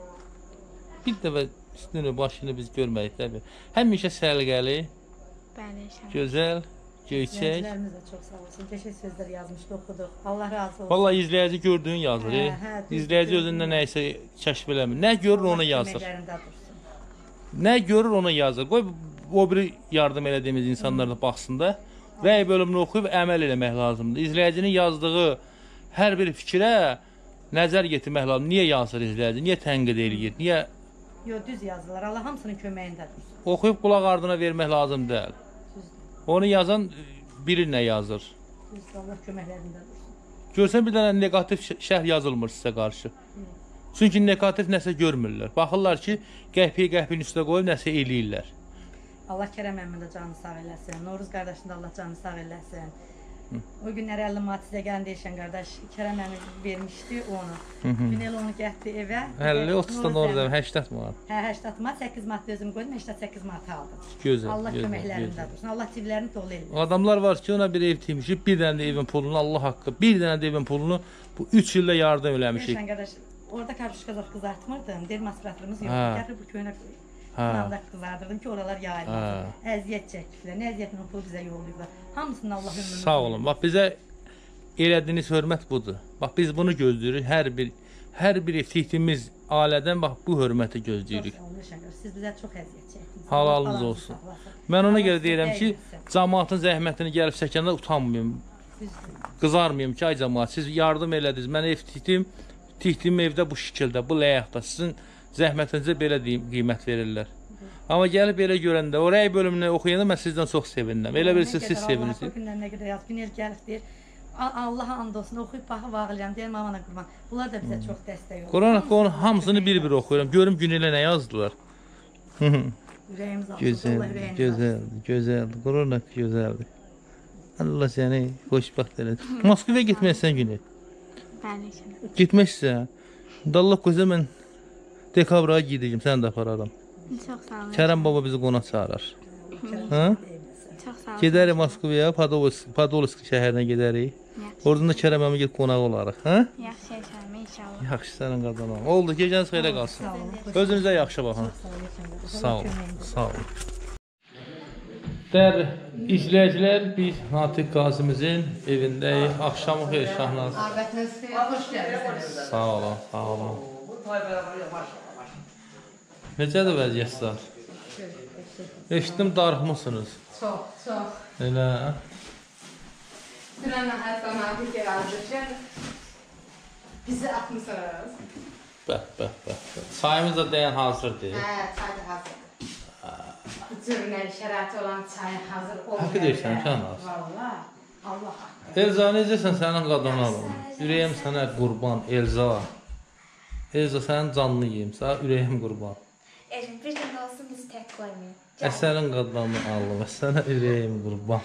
Bir dəfə üstünü, başını biz görmədik təbii. Həmişə səlqəli, gözəl, göyçək. İzləyicilərimiz də çox sağ olsun. Qəşəng sözlər yazmışdı, oxuduq. Allah razı olsun. Vallahi izləyici gördüyün yazır. İzləyici özündə nə isə kəşf eləmir. Nə görür onu yazır. Nə görür onu yazır. Qoy o biri yardım elədiyimiz insanlar da baxsın da. Rəy bölümünü oxuyub əməl eləmək lazımdır. İzləyicinin yazdığı hər bir fikrə nəzər yetirmək lazımdır. Niyə yazır izləyici? Niyə tənqid eləyir? Niyə? Yox, düz yazırlar. Allah hamısının köməyindədir. Oxuyub qulaq ardına vermək lazım deyil. Onu yazan bilir nə yazır. Allah köməklərində dursun. Görsən bir dənə negativ şərh yazılmır sizə qarşı. Çünki negativ nəsə görmürlər. Baxırlar ki, qəhpiyi üstə qoyub nəsə eləyirlər. Allah Kərəm əmmin də canını sağ eləsin. Noruz qardaşın da Allah canını sağ eləsin. O günlər 50 manat sizə gələn Eşən qardaş Kərəm əmmin vermişdi onu. Günel onu getdi evə. 50-30-dan orada 80 manat. Hə, 80 manat, 8 manat özüm qoydum, 88 manat aldım. Gözəl. Allah köməklərində dursun. Allah ciblərini dolu eləsin. Adamlar var ki, ona bir ev timişib, bir dənə də evin pulunu Allah haqqı, bir dənə də evin pulunu bu 3 ildə yardım eləmişik. Eşən qardaş, orada kartuşka qızartmırdım. Deyir masraflarımız yox. Gətir bu köynə sınavda qızardırdım ki, oralar yayılmasın. Əziyyət çəkdilər. Nə əziyyətin o pul bizə yollayıblar. Hamısının Allah ömrünü. Sağ olun. Bax bizə elədiyiniz hörmət budur. Bax biz bunu gözləyirik. Hər bir etdiyimiz ailədən bax bu hörməti gözləyirik. Siz bizə çox əziyyət çəkdiniz. Halalınız olsun. Mən ona görə deyirəm ki, cəmaatın zəhmətini gəlib çəkəndə utanmayım. Qızarmayım ki, ay cəmaat, siz yardım elədiniz. Mən ev tikdim evdə bu şəkildə, bu ləyaqda. Sizin zəhmətinizə belə qiymət verirlər. Amma gəlib belə görəndə, o rəy bölümünü oxuyanda mən sizdən çox sevindim. Elə bilirsiniz, siz sevinirsiniz. Nə qədər yaz, Günel gəlib deyir, Allaha and olsun, oxuyub baxıb ağlayam, deyir, mamana qurban. Bunlar da bizə çox dəstək olur. Quran haqqı onun hamısını bir-bir oxuyuram. Görüm Günelə nə yazdılar. Ürəyimiz alsın, Allah ürəyiniz alsın. Gözəldir. Quran haqqı gözəldir. Allah səni xoşbəxt eləsin. Moskvaya getməksən Günel. Bəli. Getməksən. Allah qoysa mən dekabra gedəcəm, səni də apararam. Çox sağ olun. Kərəm baba bizi qonaq çağırar. Hə? Çox sağ olun. Gedərik Moskvaya, Podolsk şəhərinə gedərik. Oradan da Kərəm əmi gedib qonaq olarıq, hə? Yaxşı yaşarım inşallah. Yaxşı sənin qazanam. Oldu, gecəniz xeyrə qalsın. Özünüzə yaxşı baxın. Sağ olun. Sağ olun. Dəyərli izləyicilər, biz Natiq qazimizin evindəyik. Axşamı xeyir Şahnaz. Xoş gəldiniz. Sağ olun, sağ olun. Necədir vəziyyətlər? Eşitdim, darıxmısınız. Çox. Elə. Dünən hətta Natiq gəldi. Bizi atmışsınız. Bəh. Çayımız da deyən hazırdır. Hə, çay da hazırdır. Bu cürməli şəraiti olan çay hazır olmayan. Haqqı deyirsən, Şahnaz. Valla, Allah haqqı. Elza, necəsən sənin qadını alım? Ürəyim sənə qurban, Elza. Elza, sənin canını yiyim, sənə ürəyim qurban. Bir gün də olsun bizi tək qoymayın. Əsərin qadlanını alım, əsənə ürəyim qurban.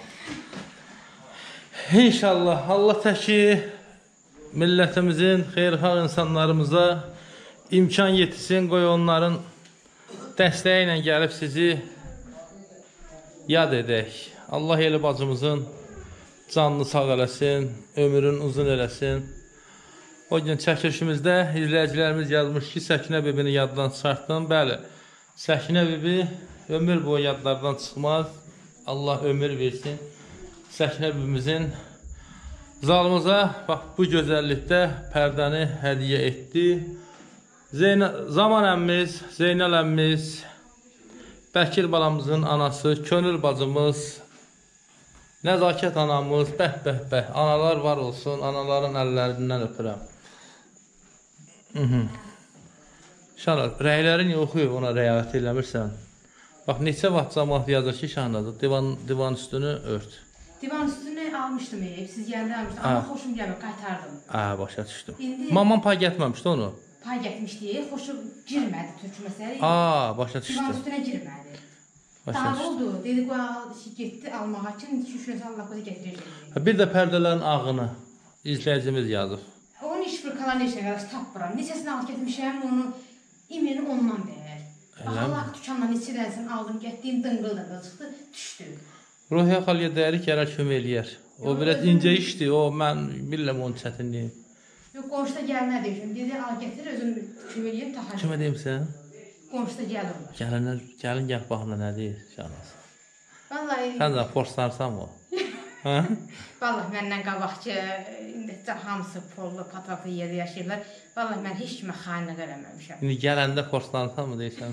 İnşallah Allah təki millətimizin, xeyirxah insanlarımıza imkan yetişsin, qoy onların dəstəyi ilə gəlib sizi yad edək. Allah eli bacımızın canını sağ eləsin, ömrünü uzun eləsin. O gün çəkilişimizdə izləyicilərimiz yazmış ki, Səkinə bibini yaddan çıxartdım. Bəli, Səkinə bibi ömür boyu yadlardan çıxmaz. Allah ömür versin. Səkinə bibimizin zalımıza bax, bu gözəllikdə pərdəni hədiyyə etdi. Zaman əmmiz, Zeynəl əmmiz, Bəkir balamızın anası, Könül bacımız, Nəzakət anamız, bəh, analar var olsun, anaların əllərindən öpürəm. Şahnaz, rəylərin yoxuyub, ona rəyavət eləmirsən. Bax, neçə vaxt cəmaat yazır ki, Şahnaz, divan üstünü ört. Divan üstünü almışdım, siz gəldi almışdım, amma xoşum gəlmir, qaytardım. Başa düşdüm. Mamam pay getməmişdi onu? Pay getmişdi, xoşum girmədi türkü məsələ. Başa düşdüm. Divan üstünə girmədi. Daha oldu, dedi qoy getdi almağa üçün, şükür Allah qoy gətirəcək. Bir də pərdələrin ağını izləyicimiz yazır. Onun iş fırkalar neçə qardaş tapmıram. Neçəsini alıb getmişəm, onu imeni ondan deyər. Bax, Allah dükandan neçə dənəsini aldım, getdiyim dıngıl çıxdı, düşdü. Ruhiyyə xalıya dəyəri gələr kömək eləyər. O biraz incə işdir, o mən bilirəm onun çətinliyi. Yox, qonşuda gəlmə deyim. Dedi, al gətir, özüm kömək eləyim, taxacaq. Kimə deyim sən? Qonşuda gəlirlər. Gəlin gəl baxına nə deyir Şahnaz? Vallahi... Sən də forslarsan o. Vallahi məndən qabaqçı, hamısı pollu, pataplı yerdə yaşayırlar. Vallahi mən heç kimə xainlik eləməmişəm. İndi gələndə forslansan mı deyirsən?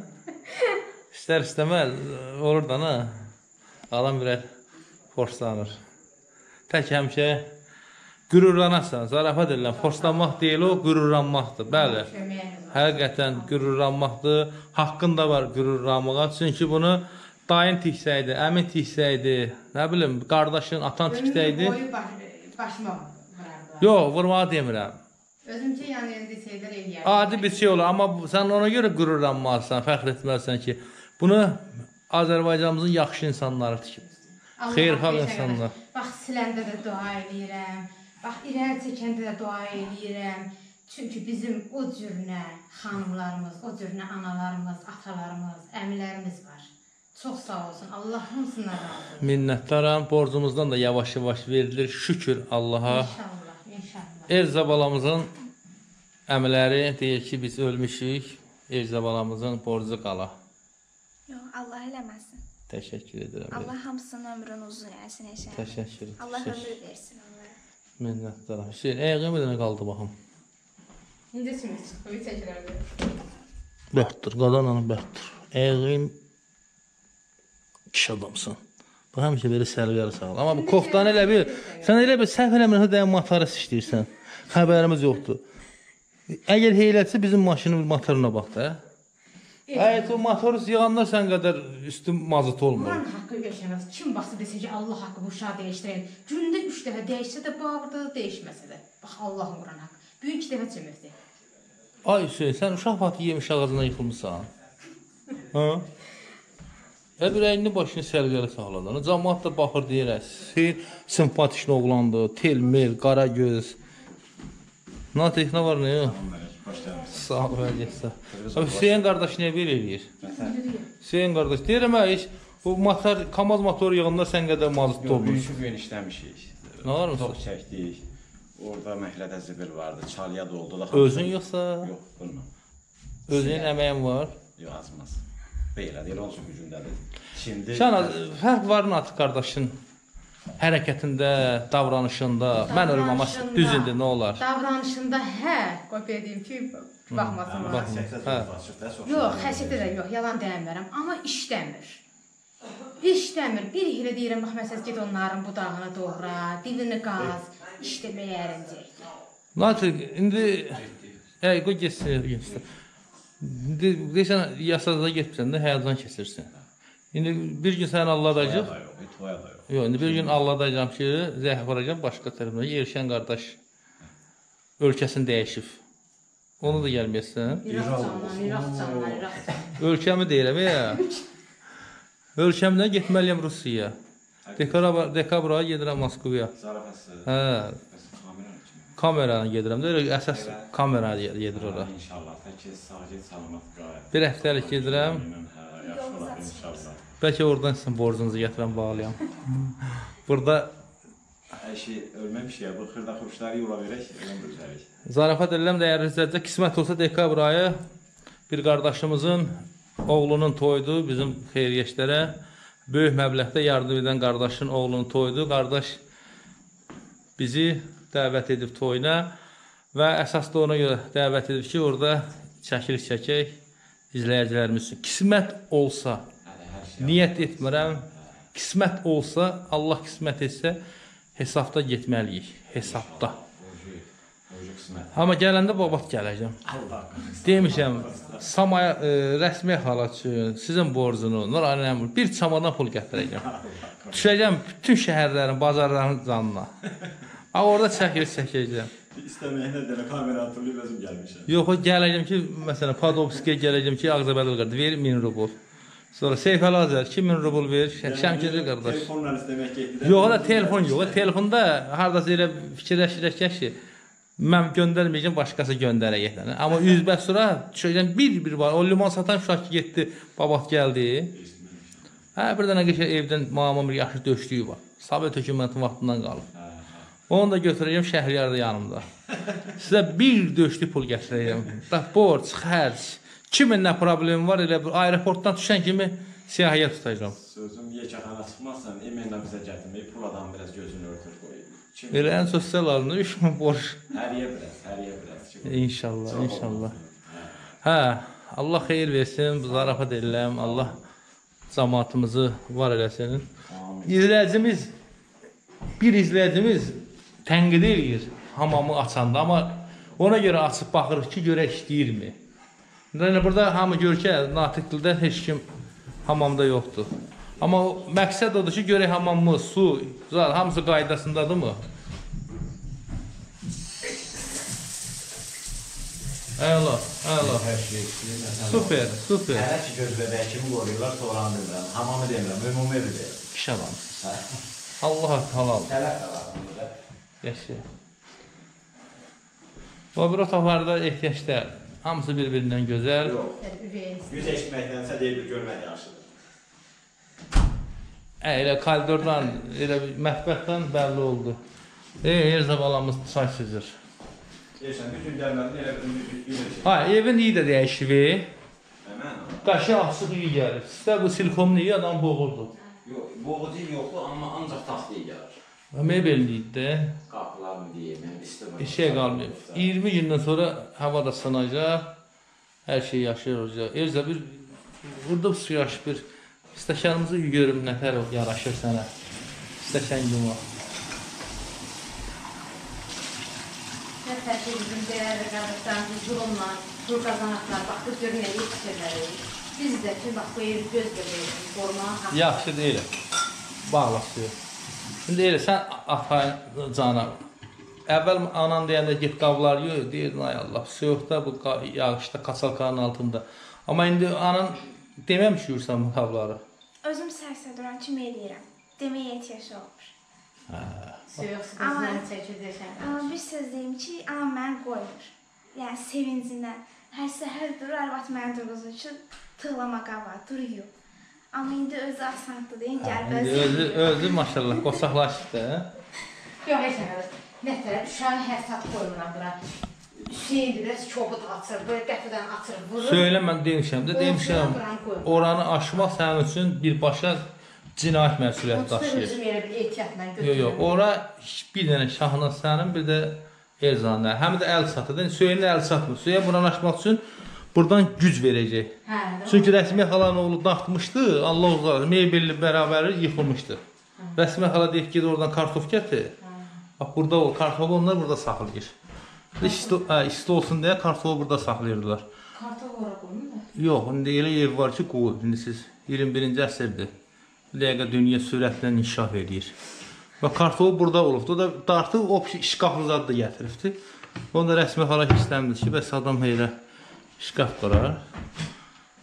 İstər istəməz, olur da nə? Adam biraz forslanır. Tək həmişə qürurlanasan, zarafat edirlər. Forslanmaq deyil o, qürurlanmaqdır. Bəli, həqiqətən qürurlanmaqdır. Haqqın da var qürurlanmağa. Çünki bunu dayın tiksəydi, əmin tiksəydi, nə bilim, qardaşın, atan tiksəydi. Ömrü boyu başıma vurardı. Yox, vurmağı demirəm. Özümcə yəni şeylər eləyərdim. Adi bir şey olur, amma sən ona görə qürurlanmalısan, fəxr etməlisən ki, bunu Azərbaycanımızın yaxşı insanları tikib. Xeyirxah insanlar. Bax, siləndə də dua eləyirəm. Bax, irəli çəkəndə də dua eləyirəm. Çünki bizim o cürünə xanımlarımız, o cürünə analarımız, atalarımız, əmilərimiz var. Çox sağ olsun. Allah hamısından razı olsun. Minnətdaram. Borcumuzdan da yavaş-yavaş verilir. Şükür Allaha. İnşallah. Elza balamızın əmiləri deyir ki, biz ölmüşük. Elza balamızın borcu qala. Yox, Allah eləməsin. Təşəkkür edirəm. Allah hamısının ömrünü uzun eləsin eşə. Təşəkkür edirəm. Allah ömür versin onlara. Minnətdaram. Hüseyin, əyiqə bir dənə qaldı baxım. İncə sümük çıxdı, bir çəkilərdi. Bəxtdir, qadananı bəxtdir. Əyiqin kişi adamsın. Bu həmişə belə sərvəri sağ ol. Amma bu koftanı elə bil, sən elə bil səhv eləmirsən, dəyə motorist işləyirsən. Xəbərimiz yoxdur. Əgər heylətsə bizim maşının motoruna bax da. Əgər o motoru yığanda sən qədər üstü mazot olmur. Quran haqqı yaşamaz. Kim baxsa desə ki, Allah haqqı bu uşağı dəyişdirək. Gündə 3 dəfə dəyişsə də bağırda, dəyişməsə də. Bax, Allahın Quran haqqı. Bugün 2 dəfə çöməkdir. Ay Hüseyin, sən uşaq vaxtı yemiş ağacına yıxılmışsan. Ürəyini başını sərvəli sağladın. Cəmaat da baxır deyir, Hüseyin simpatik oğlandır, telmel, qara göz. Natik, nə var nə yox? Sağ ol, vəziyyətsə. Hüseyin qardaş niyə belə eləyir? Hüseyin qardaş, deyirəm heç, bu motor, kamaz motoru yığında sən qədər mazut olmuş. Yox, gün işləmişik. Nə var mı? Top çəkdik. Orada məhlədə zibil vardı, çalıya doldu. Özün yoxsa? Yox, bilməm. Özünün əməyin var? Yox, azmaz. Belə deyil, onun üçün gücündədir. Şimdi... Şanaz, fərq var Natik qardaşın hərəkətində, davranışında, mən ölüm amma düzündür, nə olar? Davranışında qoy deyim ki, baxmasın. Yox, xəsiyyətdə də yox, yalan deyəmərəm, amma işləmir. İşləmir, bir ilə deyirəm, bax, məsəl get onların budağını doğra, dilini qaz, işləməyə ərincəkdir. Natik, indi, qoy geçsin. Deyirsən, yasada getmirsən də həyatdan keçirsən. İndi bir gün səni alladacaq. Yox, indi bir gün alladacaq ki, zəhv varacaq başqa tərəfdən. Yerişən qardaş ölkəsini dəyişib. Onu da gəlməyəsən. İraq canlar. Ölkəmi deyirəm ya. Ölkəmdən getməliyəm Rusiyaya. Dekabr ayı gedirəm Moskvaya. Hə. Kamerayla gedirəm də, əsas kamera gedir ora. İnşallah, tək sağ get, salamat qayıt. Bir həftəlik gedirəm. Bəlkə oradan sizin borcunuzu gətirəm, bağlayam. Burada ölməm bir şey, bu xırda xuruşları yola verək, öldürəcək. Zarafat edirəm, dəyərli izləyicilər, qismət olsa dekabr ayı bir qardaşımızın oğlunun toyudu, bizim xeyriyyəçlərə böyük məbləğdə yardım edən qardaşın oğlunun toyudu. Qardaş bizi dəvət edib toyuna və əsas da ona görə dəvət edib ki, orada çəkilik çəkək izləyicilərimiz üçün. Qismət olsa, niyyət etmirəm, qismət olsa, Allah qismət etsə, hesabda getməliyik, hesabda. Amma gələndə babat gələcəm. Demişəm, Samaya rəsmi hala üçün, sizin borcunu, bir çamadan pul gətirəcəm. Düşəcəm bütün şəhərlərin, bazarların canına. Orada çəkilik çəkəcəm. İstəməyənə də kamera atılıb özüm gəlmişəm. Yox, gələcəm ki, məsələn, Padovskiyə gələcəm ki, Ağzabədil qardaş, ver 1000 rubl. Sonra Seyf Əlazər 2000 rubl ver, Şəmkirli qardaş. Telefonla istəmək getdi. Yox, da telefon yox. Telefonda hardasa elə fikirləşirək ki, mən göndərməyəcəm, başqası göndərək. Amma üzbəz sonra düşəcəm bir var. O limon satan uşaq ki, getdi, babat gəldi. Bir dənə qəşəng evdən mamamın bir yaxşı döşlüyü var. Sovet hökumətin vaxtından qalıb. Onu da götürəcəm, Şəhriyar da yanımda. Sizə bir döşlü pul gətirəcəm. Borc, xərc. Kimin nə problemi var, elə aeroportdan düşən kimi siyahıya tutacağım. Sözüm, yekəxana çıxmazsan, eminlə bizə gətirməyib, pul adam biraz gözünü örtür qoyub. Elə ən sosial alınır, 3000 borç. Həriyə biraz. İnşallah, inşallah. Hə, Allah xeyir versin, zarafat edirəm, Allah cəmaatımızı var eləsin. Bir izləyicimiz tənqid edir hamamı açanda, amma ona görə açıb baxırıq ki, görək işləyirmi? Burada hamı görür ki, natiq dildə heç kim hamamda yoxdur. Amma məqsəd odur ki, görək hamamımız, su, hamısı qaydasındadır mı? Əla. Super. Hələ ki, göz bəbəyi kimi qoruyurlar, soğanı demirəm, hamamı demirəm, ümumi evi deyirəm. İş adamsınız. Allah halal. Tələf qalarında. Yaşayın. O bir otaqlarda ehtiyaclar. Hamısı bir-birindən gözəl. Yox, yüz eşitməkdənsə deyil, görmək yaxşıdır. Elə koridordan, elə mətbəxdən bəlli oldu. Erzə balamız çay süzür. Deyirsən, bütün gəlmədin, elə bir evin iyi də dəyişivi. Qaşı açıq iyi gəlir. Sizdə bu silikonlu iyi adam boğuldu. Yox, boğucu yoxdur, amma ancaq taxtı iyi gəlir. Mebelliydi də. Qapılarını deyim, isteməm. Bir şey qalmayıb. 20 gündən sonra hava da sınacaq. Hər şey yaşayır olacaq. Erzə bir, burada su yaşır bir. Stəkanımızı görüm, nətər yaraşır sənə. Stəkan yuma. Hər şey bizim dəyərli qardaşlarımız durumla, tur qazanaqlar, bax, bu görünə yetişirlərik. Biz də ki, bax, bu evi göz bebeyirik, qorumağa haqlı. Yaxşı deyil. Bağlasıyor. Şimdi elə, sən atayın cana. Əvvəl anan deyəndə get qablar yox, deyirdin, ay Allah, soyuqda, bu yağışda, kasalkanın altında. Amma indi anan deməmişyürsən bu qabları. Özüm sərsə duran kimi eləyirəm. Deməyə ehtiyacı olmur. Soyuq sıkıntısından çəkir. Amma bir söz deyim ki, anam məni qoymur. Yəni, sevincindən. Hər səhər durur, arvat məni durğuzur üçün tığlama qava, duruyub. Amma indi özü asanlıqdır deyin, gəl özü maşallah, qosaqlaşdı. Yox, heç nə. Nətər, uşağı hər saat qoymuram bura. Hüseyindir, biraz çobud açır, böyle qəfədən açır, vurur. Söylə, mən demişəm, oranı aşmaq sənin üçün birbaşa cinayət məsuliyyəti daşıyır. Özüm elə bir ehtiyatla götürürüm. Yox, ora bir dənə şahına sənin, bir də Erzanlar. Həm də əl çatıdır. Söyünlə əl çatmır. Söyə buranı açmaq üçün buradan güc verəcək. Çünki rəsmi xalanın oğlu dartmışdı, Allah uzaq, mebelli bərabəri yıxılmışdı. Rəsmi xala deyib ki, oradan kartof gətir. Bax, burada o kartofu onlar burada saxlayır. İsti olsun deyə kartofu burada saxlayırdılar. Kartof ora qoyurlar? Yox, indi elə ev var ki, qoyur. İndi siz 21-ci əsrdir. Dəqiqə dünya sürətlə inkişaf edir. Və kartofu burada olubdur. O da dartıb, o şkaflı zad da gətiribdir. Onu da rəsmi xala istəmdir ki, bəs adam elə şkaf qurar.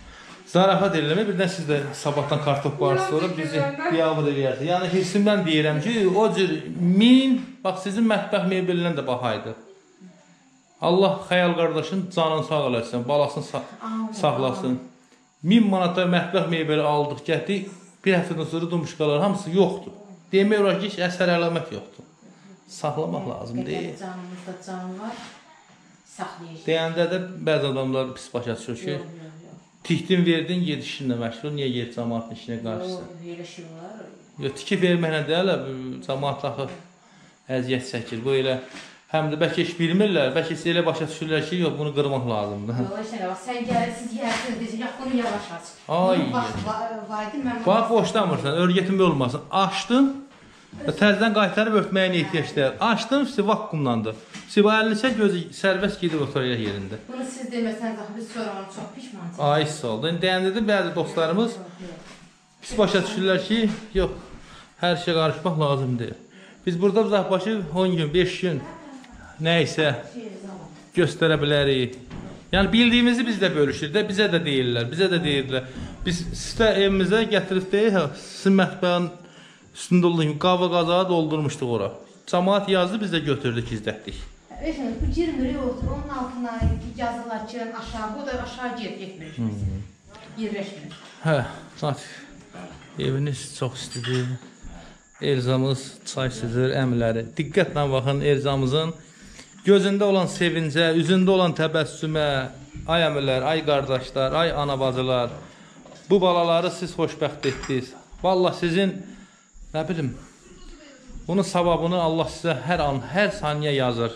zarafat eləmə, birdən siz də sabahdan kartof var sonra bizi biabır eləyərsiniz. Yəni hirsimdən deyirəm ki, o cür 1000, bax sizin mətbəx mebelindən də bahaydı. Allah Xəyal qardaşın canını sağ eləsin, balasını saxlasın. 1000 manata mətbəx mebeli aldıq, getdik, bir həftədən sonra dumuşqalar hamısı yoxdur. Demək olar ki, heç əsər əlamət yoxdur. Saxlamaq lazım deyil. Canımızda can var, saxlayacaq. Deyəndə də bəzi adamlar pis başa düşür ki, tikdin verdin, gedişinlə məşğul, niyə gedib cəmaatın işinə qarşısan? Elə şey var. Yox, tikib verməklə deyələ, cəmaat axı əziyyət çəkir. Bu elə, həm də bəlkə heç bilmirlər, bəlkə elə başa düşürlər ki, yox, bunu qırmaq lazımdır. Yox, işə bax, sən gəlirsiniz, yersiniz, deyəcək, yox, bunu yavaş aç. Ay, bax, boşlamırsan, örgətimli olmasın. Açdın, təzdən qaytarıb örtməyə ehtiyac deyil. Açdın, sizi vakuumlandır. Sizi əlini çək, gözü sərbəst gedib oturacaq yerində. Bunu siz deməsəniz, biz sonra onu çox pişman çəkir. Ay, hiss oldu. Deyəndə də bəzi dostlarımız pis başa düşürlər ki, yox, hər şey qarışmaq lazım deyil. Biz burada uzaqbaşı 10 gün, 5 gün nəysə göstərə bilərik. Yəni bildiyimizi biz də bölüşür də, bizə də deyirlər. Biz sizdə evimizə gətirib deyil, sizin mətbəğin üstündə olduğu kimi qava qazağa doldurmuşduq ora. Cəmaat yazdı, biz də götürdük, izlətdik. Bu girmir, yoxdur, onun altına yazılar ki, aşağı, bu da aşağı getmir. Yerləşmir. Hə, Natif, eviniz çox istidir. Elzamız çay sizir, əmləri. Diqqətlə baxın Elzamızın gözündə olan sevincə, üzündə olan təbəssümə, ay əmilər, ay qardaşlar, ay ana-bacılar, bu balaları siz xoşbəxt etdiniz. Vallahi sizin, nə bilim, bunun savabını Allah sizə hər an, hər saniyə yazır.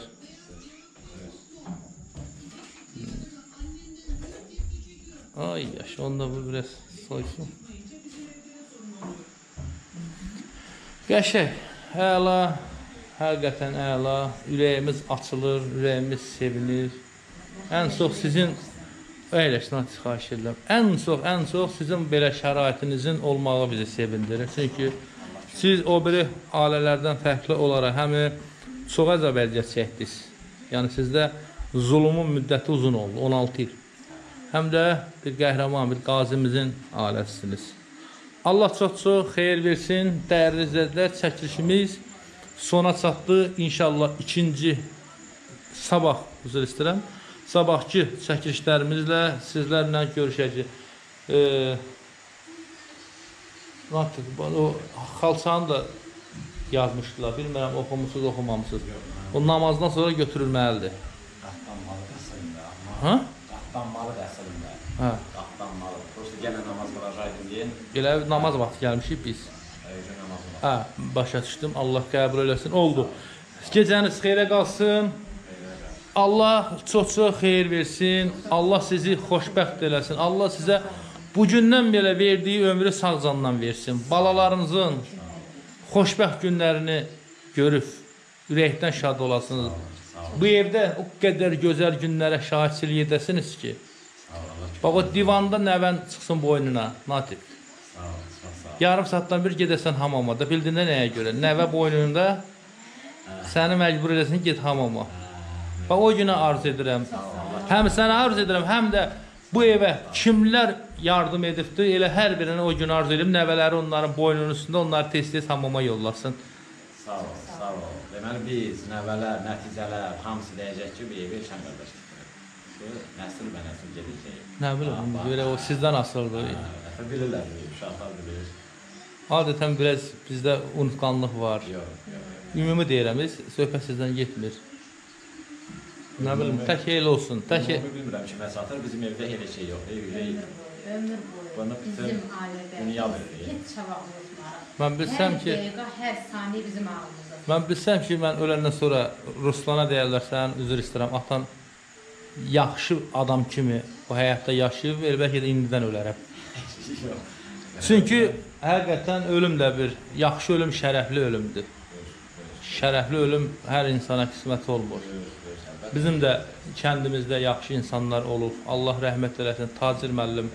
Ay yaş, onda bu biraz soysun. Qəşəng, əla, həqiqətən əla, ürəyimiz açılır, ürəyimiz sevinir. Ən çox sizin, əyləşdən xahiş edirəm, ən çox sizin belə şəraitinizin olmağı bizi sevindirir. Çünki siz o biri ailələrdən fərqli olaraq həm çox əzab əziyyət çəkdiniz. Yəni sizdə zulümün müddəti uzun oldu, 16 il. Həm də bir qəhrəman, bir qazimizin ailəsiniz. Allah çox-çox xeyir versin, dəyərli izləyicilər, çəkilişimiz sona çatdı. İnşallah ikinci sabah, üzr istəyirəm, sabahki çəkilişlərimizlə sizlərlə görüşəcək. O xalçanı da yazmışdılar, bilmirəm, oxumusunuz, oxumamışsınız. O namazdan sonra götürülməlidir. Qatlanmalı əslində. Ha? Qatlanmalı əslində. Hə. Qatlanmalı. Prosta gələn namaz qılacaqdım deyin. Elə namaz vaxtı gəlmişik biz. Hə, başa düşdüm. Allah qəbul eləsin. Oldu. Gecəniz xeyrə qalsın. Allah çox-çox xeyir versin. Allah sizi xoşbəxt eləsin. Allah sizə bugündən belə verdiyi ömrü sağ candan versin. Balalarınızın xoşbəxt günlərini görüb, ürəkdən şad olasınız. Bu evdə o qədər gözəl günlərə şahidçilik edəsiniz ki, bax o divanda nəvən çıxsın boynuna, Natif. Yarım saatdan bir gedəsən hamamada, bildin də nəyə görə? Nəvə boynunda səni məcbur edəsin, get hamama. Bax o günə arz edirəm. Həm sənə arz edirəm, həm də bu evə kimlər yardım edibdir, elə hər birini o gün arz edib, nəvələri onların boynunun üstündə, onları tez-tez hamama yollasın. Sağ ol, sağ ol. Deməli biz, nəvələr, nəticələr, hamısı deyəcək ki, bir evi şən qardaş. Nəsil və nəsil gedəcək. Nə bilim, belə o sizdən asıldır. Bilirlər, uşaqlar bilir. Adətən biraz bizdə unutqanlıq var. Ümumi deyirəm, söhbət sizdən getmir. Nə bilim, tək el olsun. Bilmirəm ki, məsatır, bizim evdə elə şey yox. Ömür boyu bizim ailədə heç çavaq unutmaraq. Mən bilsəm ki, hər dəqiqə, hər saniyə bizim ağımızda. Mən bilsəm ki, mən öləndən sonra Ruslana deyərlər, sən üzr istəyirəm, atan yaxşı adam kimi bu həyatda yaşayıb, bəlkə də indidən ölərəm. Çünki həqiqətən ölüm də bir, yaxşı ölüm şərəfli ölümdür. Şərəfli ölüm hər insana qismət olmur. Bizim də kəndimizdə yaxşı insanlar olub. Allah rəhmət eləsin, Tacir müəllim.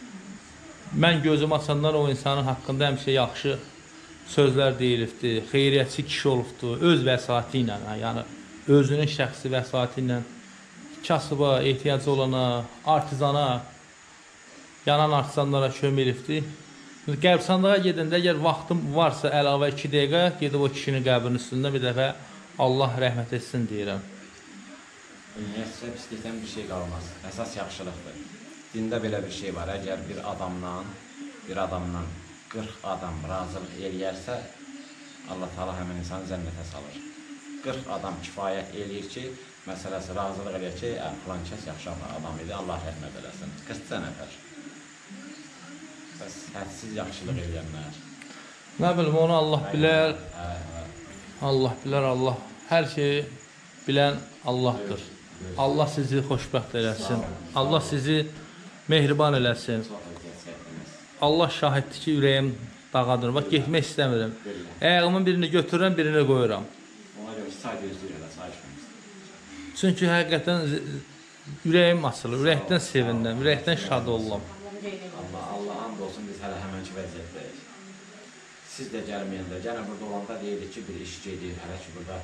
Mən gözüm açandan o insanın haqqında həmişə yaxşı sözlər deyilibdir. Xeyriyyətçi kişi olubdur, öz vəsaiti ilə, yəni özünün şəxsi vəsaiti ilə kasıba, ehtiyacı olana, artizana yanan artisanlara kömək edibdir. Qəbristanlığa gedəndə əgər vaxtım varsa əlavə 2 dəqiqə gedib o kişinin qəbrinin üstündə bir dəfə Allah rəhmət etsin deyirəm. Ümumiyyətcə pislikdən bir şey qalmaz. Əsas yaxşılıqdır. Dində belə bir şey var. Əgər bir adamdan 40 adam razılıq eləyərsə, Allah Teala həmin insanı cənnətə salır. 40 adam kifayət eləyir ki, məsələsi razılıq eləyir ki, filan kəs yaxşı adam idi, Allah rəhmət eləsin. 40 nəfər. Bəs hədsiz yaxşılıq eləyənlər. Nə bilim, onu Allah bilər. Allah bilər, Allah. Hər şeyi bilən Allahdır. Allah sizi xoşbəxt eləsin. Allah sizi mehriban eləsin. Allah şahiddir ki, ürəyim dağadır. Bax, getmək istəmirəm. Ayağımın birini götürürəm, birini qoyuram. Ona görə ki, say gözləyirəm, say işləmişdir. Çünki həqiqətən ürəyim açılır, ürəkdən sevindim, ürəkdən şad oldum. Allah and olsun, biz hələ həmənki vəziyyətdəyik. Siz də gəlməyəndə, gələn burada olanda deyirik ki, bir iş gedir, hələ ki burada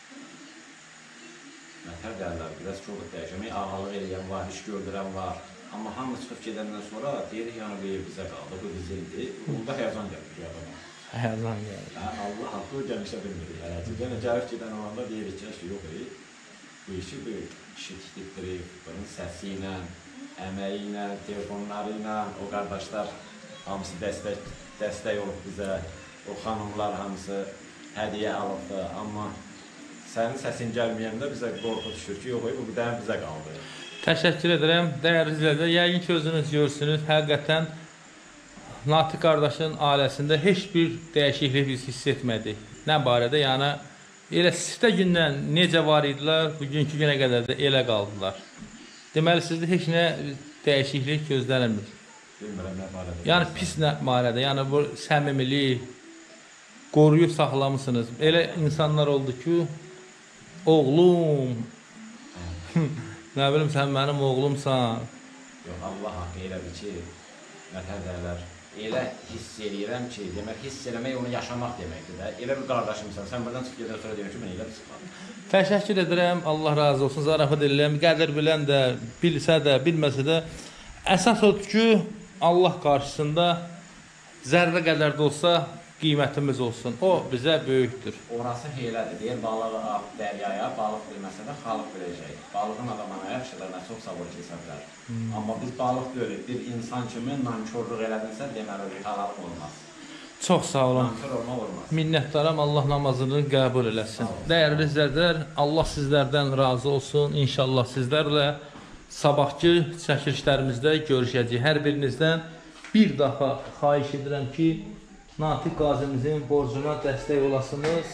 nətər dərlər, biraz çoxluq dəyişəmək, ağalıq eləyən var, iş gördürən var. Amma hamı çıxıb gedəndən sonra deyirik, yəni bu ev bizə qaldı, bu bizimdir. Burada həyazan gəlir ki, adama. Həyazan gəlir. Allah haqqı gəlmişə bilmirik hələ ki. Yəni gəlib gedən olanda deyirik ki, yox, bu işi bir kişi tikdirib, bunun səsi ilə, əməyi ilə, telefonları ilə, o qardaşlar hamısı dəstək olub bizə, o xanımlar hamısı hədiyə alıbdır. Amma sənin səsin gəlməyəndə bizə qorxu düşür ki, yox, bu dəyən bizə qaldı. Təşəkkür edirəm. Dəyərli izləyicilər, yəqin ki, özünüz görürsünüz. Həqiqətən Natiq qardaşın ailəsində heç bir dəyişiklik biz hiss etmədik. Nə barədə? Yəni, elə sifdə gündən necə var idilər, bugünkü günə qədər də elə qaldılar. Deməli, sizdə heç nə dəyişiklik gözlənilmir. Bilmirəm nə barədə. Yəni, pis nə barədə? Yəni, bu səmimilik qoruyub saxlamışsınız. Elə insanlar oldu ki, oğlum, nə bilim, sən mənim oğlumsan. Yox, Allah haqqı elədir ki, nətər dərlər, elə hiss eləyirəm ki, demək, hiss eləmək onu yaşamaq deməkdir də. Elə bir qardaşımsan, sən buradan çıxıb gedən sonra deyəm ki, mən elə bir çıxmadım. Təşəkkür edirəm, Allah razı olsun, zarafat edirəm. Qədir bilən də, bilsə də, bilməsə də, əsas odur ki, Allah qarşısında zərrə qədər də olsa qiymətimiz olsun. O bizə böyükdür. Orası heylədir. Deyir, balığı at dəryaya, balıq bilməsə də xalq biləcək. Balığın adamana yaxşılarına çox savur hesablar. Amma biz balıq görürük. Bir insan kimi nankörlük elədinsə, deməli, halalıq olmaz. Çox sağ olun. Nankör olmaq olmaz. Minnətdaram, Allah namazını qəbul eləsin. Dəyərli izləyicilər, Allah sizlərdən razı olsun. İnşallah sizlərlə sabahki çəkilişlərimizdə görüşəcəyik. Hər birinizdən bir daha xahiş edirəm ki, Natiq qazimizin borcuna dəstək olasınız.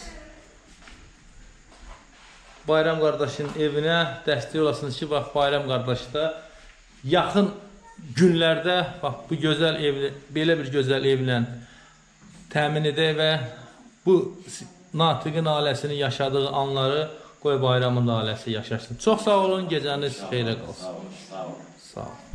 Bayram qardaşın evinə dəstək olasınız ki, bax, Bayram qardaşı da yaxın günlərdə bax, bu gözəl evlə, belə bir gözəl evlə təmin edək və bu Natiqin ailəsinin yaşadığı anları qoy Bayramın ailəsi yaşasın. Çox sağ olun, gecəniz xeyrə qalsın. Sağ olun. Sağ olun.